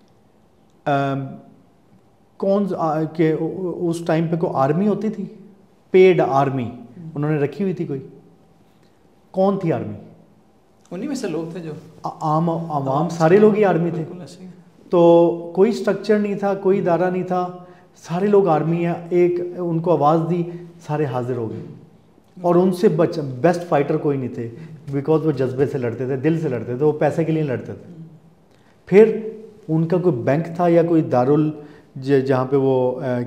के उस टाइम पे कोई आर्मी होती थी, पेड आर्मी उन्होंने रखी हुई थी कोई? कौन थी आर्मी? उन्हीं में से लोग थे जो आवाम सारे लोग ही आर्मी थे। तो कोई स्ट्रक्चर नहीं था, कोई इदारा नहीं था, सारे लोग आर्मी है। एक उनको आवाज़ दी, सारे हाजिर हो गए। और उनसे बेस्ट फाइटर कोई नहीं थे, बिकॉज वो जज्बे से लड़ते थे, दिल से लड़ते थे, वो पैसे के लिए लड़ते थे। फिर उनका कोई बैंक था या कोई दारुल जहाँ पे वो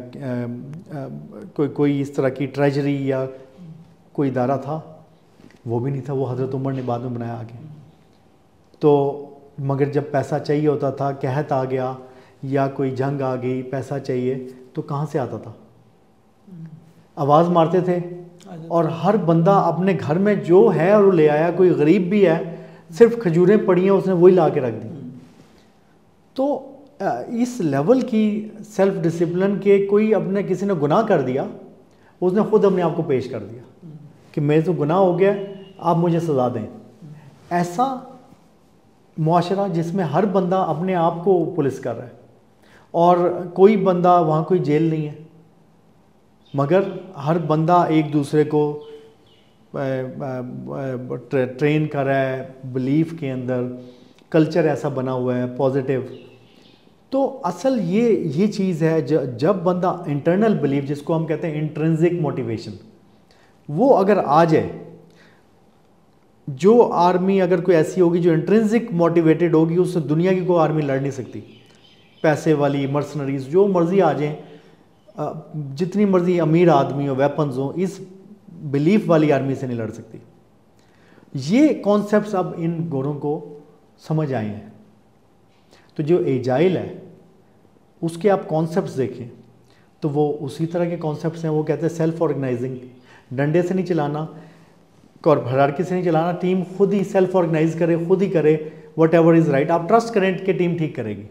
कोई इस तरह की ट्रेजरी या कोई इदारा था, वो भी नहीं था। वो हज़रत उमर ने बाद में बनाया आगे। तो मगर जब पैसा चाहिए होता था, कहत आ गया या कोई जंग आ गई, पैसा चाहिए, तो कहाँ से आता था? आवाज़ मारते थे और हर बंदा अपने घर में जो है और वो ले आया। कोई गरीब भी है, सिर्फ खजूरें पड़ी हैं, उसने वही ला के रख दी। तो इस लेवल की सेल्फ डिसिप्लिन के, कोई अपने किसी ने गुनाह कर दिया, उसने खुद अपने आप को पेश कर दिया कि मेरे तो गुनाह हो गया, आप मुझे सज़ा दें। ऐसा मुआशरा जिसमें हर बंदा अपने आप को पुलिस कर रहा है और कोई बंदा वहाँ, कोई जेल नहीं है, मगर हर बंदा एक दूसरे को ट्रेन कर रहा है बिलीफ के अंदर। कल्चर ऐसा बना हुआ है पॉजिटिव। तो असल ये चीज़ है, जब बंदा इंटरनल बिलीफ, जिसको हम कहते हैं इंट्रिंसिक मोटिवेशन, वो अगर आ जाए, जो आर्मी अगर कोई ऐसी होगी जो इंट्रिंसिक मोटिवेटेड होगी, उससे दुनिया की कोई आर्मी लड़ नहीं सकती। पैसे वाली मर्सनरीज जो मर्जी आ जाएं, जितनी मर्जी अमीर आदमी हो, वेपन्स हो, इस बिलीफ वाली आर्मी से नहीं लड़ सकती। ये कॉन्सेप्ट्स अब इन गोरों को समझ आए हैं। तो जो एजाइल है उसके आप कॉन्सेप्ट्स देखें तो वो उसी तरह के कॉन्सेप्ट्स हैं। वो कहते हैं सेल्फ ऑर्गेनाइजिंग, डंडे से नहीं चलाना, हायरार्की से नहीं चलाना, टीम खुद ही सेल्फ ऑर्गेनाइज करे, खुद ही करे वट एवर इज़ राइट। आप ट्रस्ट करें कि टीम ठीक करेगी,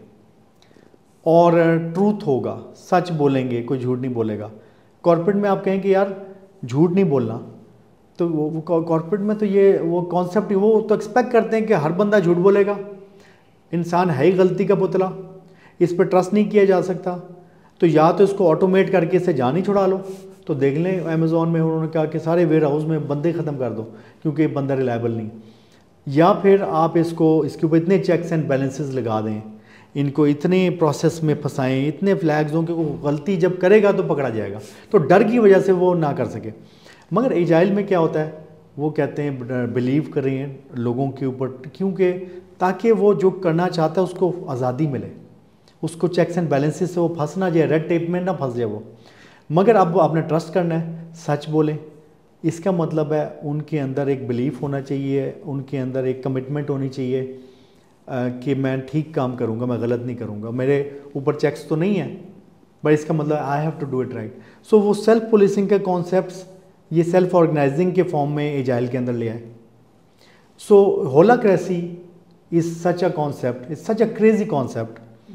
और ट्रूथ होगा, सच बोलेंगे, कोई झूठ नहीं बोलेगा। कॉर्पोरेट में आप कहें कि यार झूठ नहीं बोलना, तो वो कॉर्पोरेट में तो ये वो कॉन्सेप्ट, वो तो एक्सपेक्ट करते हैं कि हर बंदा झूठ बोलेगा, इंसान है ही गलती का पुतला, इस पर ट्रस्ट नहीं किया जा सकता। तो या तो इसको ऑटोमेट करके इससे जान ही छुड़ा लो। तो देख लें अमेज़ॉन में उन्होंने कहा कि सारे वेयर हाउस में बंदे ख़त्म कर दो क्योंकि बंदा रिलायबल नहीं। या फिर आप इसके ऊपर इतने चेक्स एंड बैलेंसेस लगा दें, इनको इतने प्रोसेस में फंसाएं, इतने फ्लैग्स हों कि वो गलती जब करेगा तो पकड़ा जाएगा, तो डर की वजह से वो ना कर सके। मगर एजाइल में क्या होता है, वो कहते हैं बिलीव करें लोगों के ऊपर, क्योंकि ताकि वो जो करना चाहता है उसको आज़ादी मिले, उसको चेक्स एंड बैलेंसेस से वो फंस ना जाए, रेड टेप में ना फंस जाए वो। मगर अब आपने ट्रस्ट करना है, सच बोलें। इसका मतलब है उनके अंदर एक बिलीफ होना चाहिए, उनके अंदर एक कमिटमेंट होनी चाहिए कि मैं ठीक काम करूँगा, मैं गलत नहीं करूँगा, मेरे ऊपर चेक्स तो नहीं है, बट इसका मतलब I have to do it right. So वो सेल्फ पुलिसिंग के कॉन्सेप्ट्स ये सेल्फ ऑर्गेनाइजिंग के फॉर्म में एजाइल के अंदर ले आए। So holacracy is such a concept, is such a crazy concept.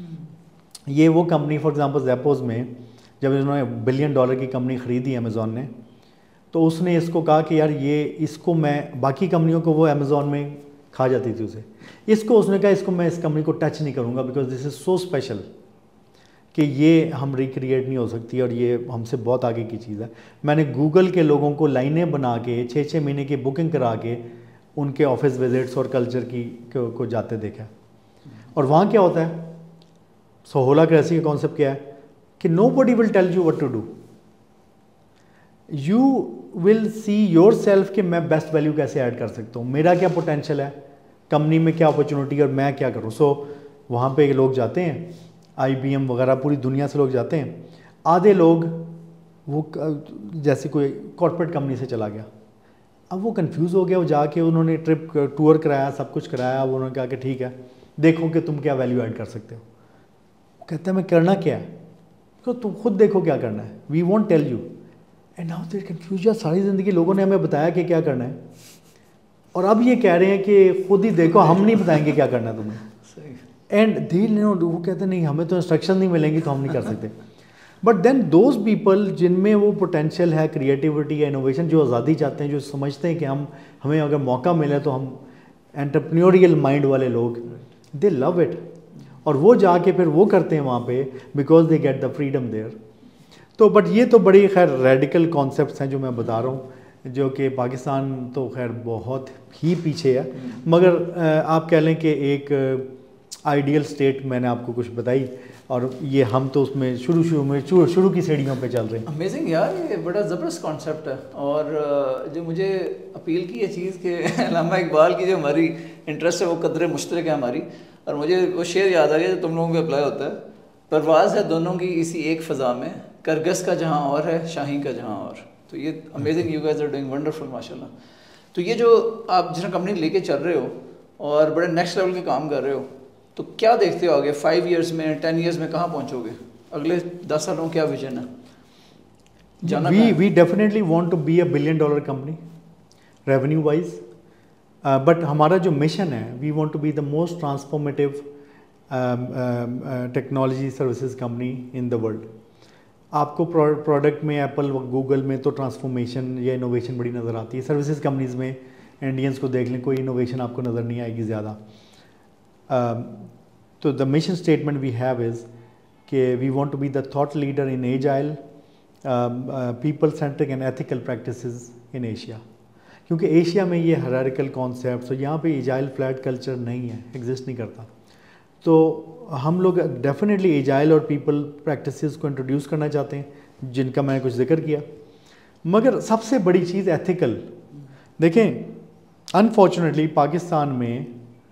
ये वो कंपनी फॉर एग्जांपल ज़ेपोस में जब इन्होंने $1 बिलियन की कंपनी ख़रीदी अमेज़ॉन ने, तो उसने इसको कहा कि यार ये इसको मैं, बाकी कंपनियों को वो अमेज़ॉन में खा जाती थी उसे, इसको उसने कहा इसको मैं इस कंपनी को टच नहीं करूँगा because this is so special कि ये हम रिक्रिएट नहीं हो सकती और ये हमसे बहुत आगे की चीज़ है। मैंने गूगल के लोगों को लाइनें बना के 6-6 महीने की बुकिंग करा के उनके ऑफिस विजिट्स और कल्चर को जाते देखा। और वहाँ क्या होता है, सो होलाक्रेसी का कॉन्सेप्ट क्या है कि nobody will tell you what to do, you will see yourself कि मैं बेस्ट वैल्यू कैसे ऐड कर सकता हूँ, मेरा क्या पोटेंशियल है, कंपनी में क्या अपॉर्चुनिटी और मैं क्या करूँ। सो वहाँ पे लोग जाते हैं, IBM वगैरह पूरी दुनिया से लोग जाते हैं। आधे लोग वो जैसे कोई कॉर्पोरेट कंपनी से चला गया, अब वो कंफ्यूज हो गया, वो जाके उन्होंने ट्रिप टूर कराया, सब कुछ कराया, वो उन्होंने कहा कि ठीक है देखो कि तुम क्या वैल्यू ऐड कर सकते हो। वो कहता है मैं करना क्या है, तो तुम खुद देखो क्या करना है, we won't tell you. And now they confuse, सारी ज़िंदगी लोगों ने हमें बताया कि क्या करना है, और अब ये कह रहे हैं कि खुद ही देखो, हम नहीं बताएंगे क्या करना है तुम्हें। एंड दे नो, वो कहते हैं नहीं हमें तो इंस्ट्रक्शन नहीं मिलेंगी तो हम नहीं कर सकते। बट देन दोज पीपल जिनमें वो पोटेंशियल है, क्रिएटिविटी या इनोवेशन, जो आज़ादी चाहते हैं, जो समझते हैं कि हमें अगर मौका मिले तो हम, एंटरप्रेन्योरियल माइंड वाले लोग, दे लव इट, और वो जाके फिर वो करते हैं वहाँ पे because they get the freedom there. तो बट ये तो बड़ी खैर रेडिकल कॉन्सेप्ट्स हैं जो मैं बता रहा हूँ, जो कि पाकिस्तान तो खैर बहुत ही पीछे है। मगर आप कह लें कि एक आइडियल स्टेट मैंने आपको कुछ बताई, और ये हम तो उसमें शुरू की सीढ़ियों पे चल रहे हैं। अमेजिंग यार, ये बड़ा ज़बरदस्त कॉन्सेप्ट है। और जो मुझे अपील की ये चीज़ कि अल्लामा इकबाल की जो हमारी इंटरेस्ट है वो कदर मुश्तरक है हमारी, और मुझे वो शेर याद आ गया जो तुम लोगों पे अप्लाई होता है, परवाज़ है दोनों की इसी एक फ़ज़ा में, करगस का जहाँ और है, शाही का जहाँ और। तो ये amazing, you guys are doing wonderful माशाल्लाह। तो ये जो आप जिस कंपनी लेके चल रहे हो और बड़े नेक्स्ट लेवल के काम कर रहे हो, तो क्या देखते हो आगे 5 ईयर्स में, 10 ईयर्स में कहाँ पहुँचोगे? अगले 10 सालों में क्या विजन है? We definitely want to be a $1 billion company revenue wise, but हमारा जो मिशन है, we want to be the most transformative technology services company in the world. आपको प्रोडक्ट में एप्पल व गूगल में तो ट्रांसफॉर्मेशन या इनोवेशन बड़ी नज़र आती है, सर्विसेज कंपनीज़ में इंडियंस को देख लें, कोई इनोवेशन आपको नज़र नहीं आएगी ज़्यादा। तो the mission statement we have is कि we want to be the thought leader in agile, people centric and ethical practices in Asia. क्योंकि एशिया में ये हायरार्किकल कॉन्सेप्ट्स, और यहाँ पे एजाइल फ्लैट कल्चर नहीं है, एग्जिस्ट नहीं करता। तो हम लोग डेफिनेटली एजाइल और पीपल प्रैक्टिसेस को इंट्रोड्यूस करना चाहते हैं, जिनका मैंने कुछ जिक्र किया। मगर सबसे बड़ी चीज़ एथिकल। देखें, अनफॉर्चुनेटली पाकिस्तान में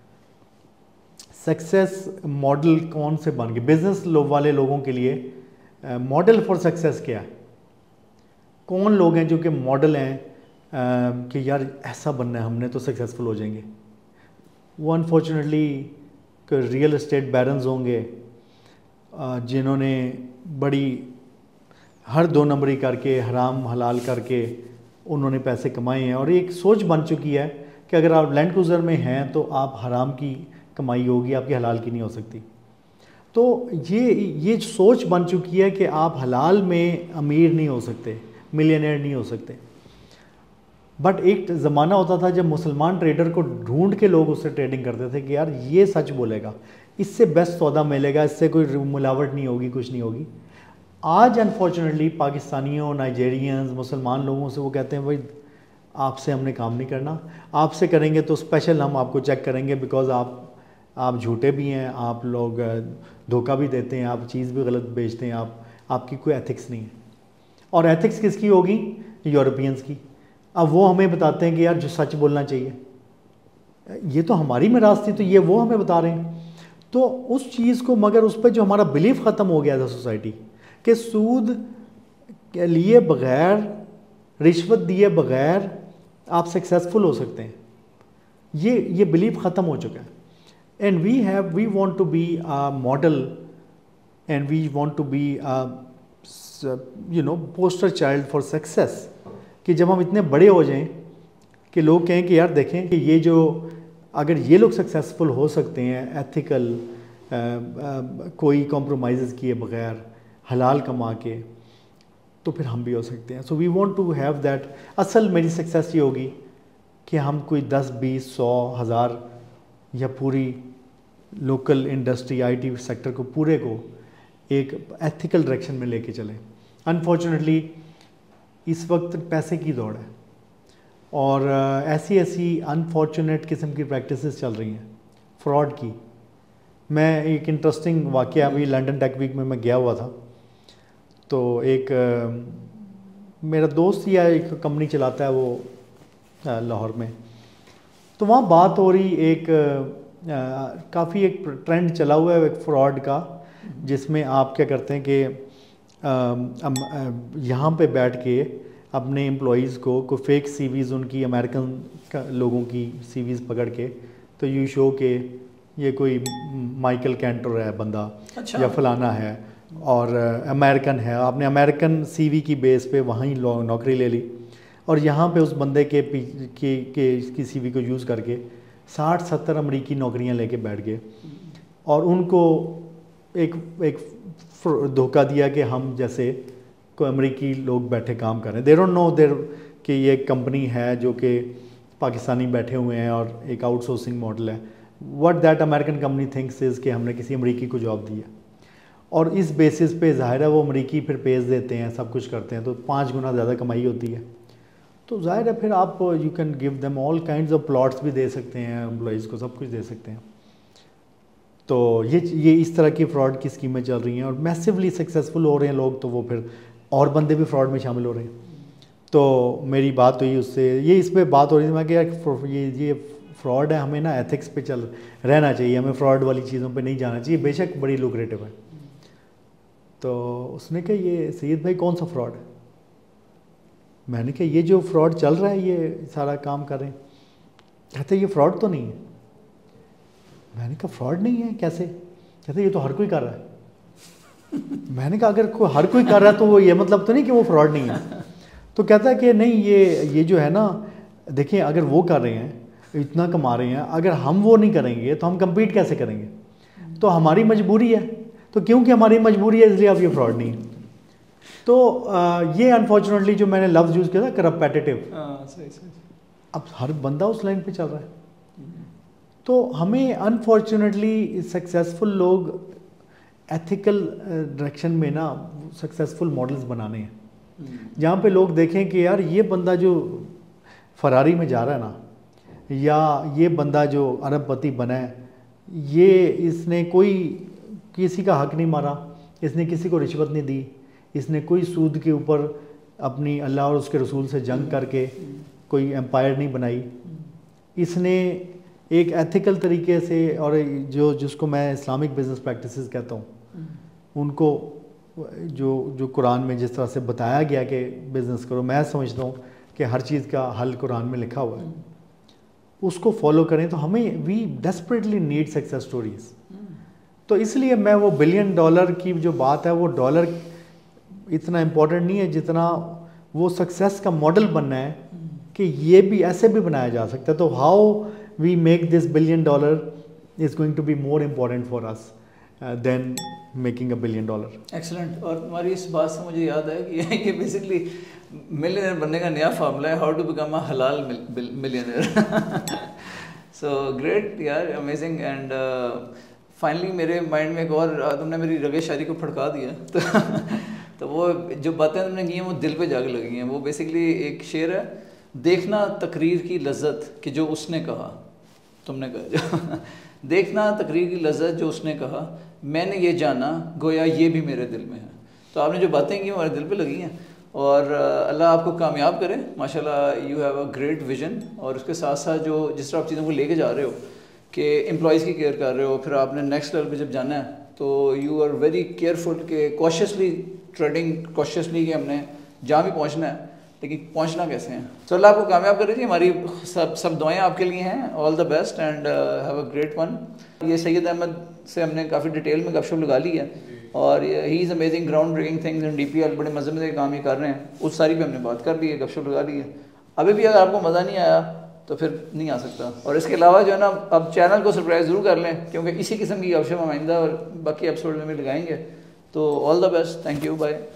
सक्सेस मॉडल कौन से बन गए, बिजनेस वाले लोगों के लिए मॉडल फॉर सक्सेस क्या है, कौन लोग हैं जो कि मॉडल हैं कि यार ऐसा बनना है हमने तो सक्सेसफुल हो जाएंगे। वो अनफॉर्चुनेटली रियल एस्टेट बैरन्स होंगे जिन्होंने बड़ी हर 2 नंबरी करके हराम हलाल करके उन्होंने पैसे कमाए हैं, और एक सोच बन चुकी है कि अगर आप लैंड क्रूज़र में हैं तो आप हराम की कमाई होगी, आपकी हलाल की नहीं हो सकती। तो ये सोच बन चुकी है कि आप हलाल में अमीर नहीं हो सकते, मिलियनेयर नहीं हो सकते। बट एक ज़माना होता था जब मुसलमान ट्रेडर को ढूंढ के लोग उससे ट्रेडिंग करते थे कि यार ये सच बोलेगा, इससे बेस्ट सौदा मिलेगा, इससे कोई मिलावट नहीं होगी, कुछ नहीं होगी। आज अनफॉर्चुनेटली पाकिस्तानियों, नाइजेरियंस, मुसलमान लोगों से वो कहते हैं भाई आपसे हमने काम नहीं करना, आपसे करेंगे तो स्पेशल हम आपको चेक करेंगे बिकॉज आप झूठे भी हैं, आप लोग धोखा भी देते हैं, आप चीज़ भी गलत बेचते हैं, आपकी कोई एथिक्स नहीं है। और एथिक्स किसकी होगी? यूरोपियंस की। अब वो हमें बताते हैं कि यार जो सच बोलना चाहिए, ये तो हमारी मिरास थी, तो ये वो हमें बता रहे हैं। तो उस चीज़ को, मगर उस पर जो हमारा बिलीफ ख़त्म हो गया था सोसाइटी कि सूद के लिए बग़ैर, रिश्वत दिए बग़ैर आप सक्सेसफुल हो सकते हैं, ये बिलीफ ख़त्म हो चुका है। And we want to be a model and we want to be poster child for success, कि जब हम इतने बड़े हो जाएं कि लोग कहें कि यार देखें कि ये जो, अगर ये लोग सक्सेसफुल हो सकते हैं एथिकल, कोई कॉम्प्रोमाइज़ किए बग़ैर, हलाल कमा के, तो फिर हम भी हो सकते हैं। So we want to have that. असल मेरी सक्सेस ये होगी कि हम कोई 10, 20, 100, 1000 या पूरी लोकल इंडस्ट्री, आईटी सेक्टर को पूरे को एक एथिकल डायरेक्शन में लेके चलें। अनफॉर्चुनेटली इस वक्त पैसे की दौड़ है और ऐसी अनफॉर्चुनेट किस्म की प्रैक्टिसेस चल रही हैं फ्रॉड की। मैं एक इंटरेस्टिंग वाक़या, अभी लंदन टेक वीक में मैं गया हुआ था, तो एक मेरा दोस्त या एक कंपनी चलाता है वो लाहौर में, तो वहाँ बात हो रही, एक काफ़ी एक ट्रेंड चला हुआ है एक फ्रॉड का, जिसमें आप क्या करते हैं कि यहाँ पे बैठ के अपने एम्प्लॉयज़ को कोई फेक सीवीज़, उनकी अमेरिकन लोगों की सीवीज़ पकड़ के, तो यू शो के ये कोई माइकल कैंटर है बंदा, अच्छा, या फलाना है और अमेरिकन है, आपने अमेरिकन सीवी की बेस पे वहीं नौकरी ले ली और यहाँ पे उस बंदे की सीवी को यूज़ करके 60-70 अमेरिकी नौकरियाँ लेके बैठ गए और उनको एक धोखा दिया कि हम जैसे कोई अमेरिकी लोग बैठे काम कर रहे हैं। दे डोंट नो देर कि ये कंपनी है जो कि पाकिस्तानी बैठे हुए हैं और एक आउटसोर्सिंग मॉडल है। What that American company thinks is कि हमने किसी अमेरिकी को जॉब दी है और इस बेसिस पे ज़ाहिर है वो अमेरिकी फिर पेज देते हैं, सब कुछ करते हैं, तो 5 गुना ज़्यादा कमाई होती है। तो ज़ाहिर है फिर आप you can give them all kinds of plots भी दे सकते हैं, एम्प्लॉयज़ को सब कुछ दे सकते हैं। तो ये इस तरह की फ्रॉड की स्कीमें चल रही हैं और मैसिवली सक्सेसफुल हो रहे हैं लोग, तो वो फिर और बंदे भी फ्रॉड में शामिल हो रहे हैं। तो मेरी बात हुई उससे, ये इस पर बात हो रही थी, मैं कि यार ये फ्रॉड है, हमें ना एथिक्स पे चल रहना चाहिए, हमें फ्रॉड वाली चीज़ों पे नहीं जाना चाहिए, बेशक बड़ी लुक्रेटिव है। तो उसने कहा ये सैयद भाई कौन सा फ्रॉड है? मैंने कहा ये जो फ्रॉड चल रहा है ये सारा काम कर रहे हैं। कहते ये फ्रॉड तो नहीं है। मैंने कहा फ्रॉड नहीं है कैसे? कहते ये तो हर कोई कर रहा है। मैंने कहा अगर हर कोई कर रहा है तो वो ये मतलब तो नहीं कि वो फ्रॉड नहीं है। तो कहता है कि नहीं, ये जो है ना, देखिए अगर वो कर रहे हैं, इतना कमा रहे हैं, अगर हम वो नहीं करेंगे तो हम कम्पीट कैसे करेंगे? तो हमारी मजबूरी है, तो क्योंकि हमारी मजबूरी है इसलिए अब ये फ्रॉड नहीं है। तो ये अनफॉर्चुनेटली जो मैंने लफ्ज़ यूज़ किया था करप्टेटिव, अब हर बंदा उस लाइन पे चल रहा है। तो हमें अनफॉर्चुनेटली सक्सेसफुल लोग एथिकल डायरेक्शन में ना सक्सेसफुल मॉडल्स बनाने हैं, जहाँ पे लोग देखें कि यार ये बंदा जो फरारी में जा रहा है ना, या ये बंदा जो अरबपति बना है, ये इसने कोई किसी का हक नहीं मारा, इसने किसी को रिश्वत नहीं दी, इसने कोई सूद के ऊपर अपनी अल्लाह और उसके रसूल से जंग करके कोई एम्पायर नहीं बनाई, इसने एक एथिकल तरीके से, और जिसको मैं इस्लामिक बिजनेस प्रैक्टिसेस कहता हूँ, उनको जो कुरान में जिस तरह से बताया गया कि बिज़नेस करो, मैं समझता हूँ कि हर चीज़ का हल कुरान में लिखा हुआ है, उसको फॉलो करें तो हमें we desperately need success stories. तो इसलिए मैं वो $1 बिलियन की जो बात है, वो डॉलर इतना इम्पोर्टेंट नहीं है जितना वो सक्सेस का मॉडल बनना है कि ये भी ऐसे भी बनाया जा सकता है। तो how we make this $1 billion is going to be more important for us than making $1 billion. Excellent. और तुम्हारी इस बात से मुझे याद है कि ये बेसिकली मिलियनर बनने का नया फार्मूला है, हाउ टू बिकम अ हलाल मिलियनर। सो ग्रेट यार, अमेजिंग। एंड फाइनली मेरे माइंड में एक और, तुमने मेरी रगे शायरी को फड़का दिया। तो वो जो बातें तुमने की हैं वो दिल पे जाके लगी हैं। वो बेसिकली एक शेर है, देखना तकरीर की लज्जत कि जो उसने कहा, तुमने कहा देखना तकरीर की लज्जत जो उसने कहा, मैंने ये जाना गोया ये भी मेरे दिल में है। तो आपने जो बातें की हमारे दिल पे लगी हैं, और अल्लाह आपको कामयाब करे। माशाल्लाह you have a great vision. और उसके साथ साथ जो जिस तरह आप चीज़ों को लेके जा रहे हो कि एम्प्लॉयज़ की केयर कर रहे हो, फिर आपने नेक्स्ट लेवल पे जब जाना है तो यू आर वेरी केयरफुल के कॉशियसली ट्रेडिंग कॉशियसली कि हमने जहाँ भी पहुँचना है, लेकिन पहुँचना कैसे हैं। तो अल्लाह आपको कामयाब करे जी। हमारी सब दुआएं आपके लिए हैं। All the best and have a great one. ये सैयद अहमद से हमने काफ़ी डिटेल में गपशप लगा ली है, और he is amazing, ground breaking things in DPL, बड़े मज़े में काम ये कर रहे हैं। उस सारी पे हमने बात कर ली है, गपशप लगा ली है। अभी भी अगर आपको मज़ा नहीं आया तो फिर नहीं आ सकता। और इसके अलावा जो है ना, अब चैनल को सरप्राइज़ ज़रूर कर लें, क्योंकि इसी किस्म की गपशप हम आइंदा और बाकी एपिसोड में भी लगाएंगे। तो all the best, thank you, bye.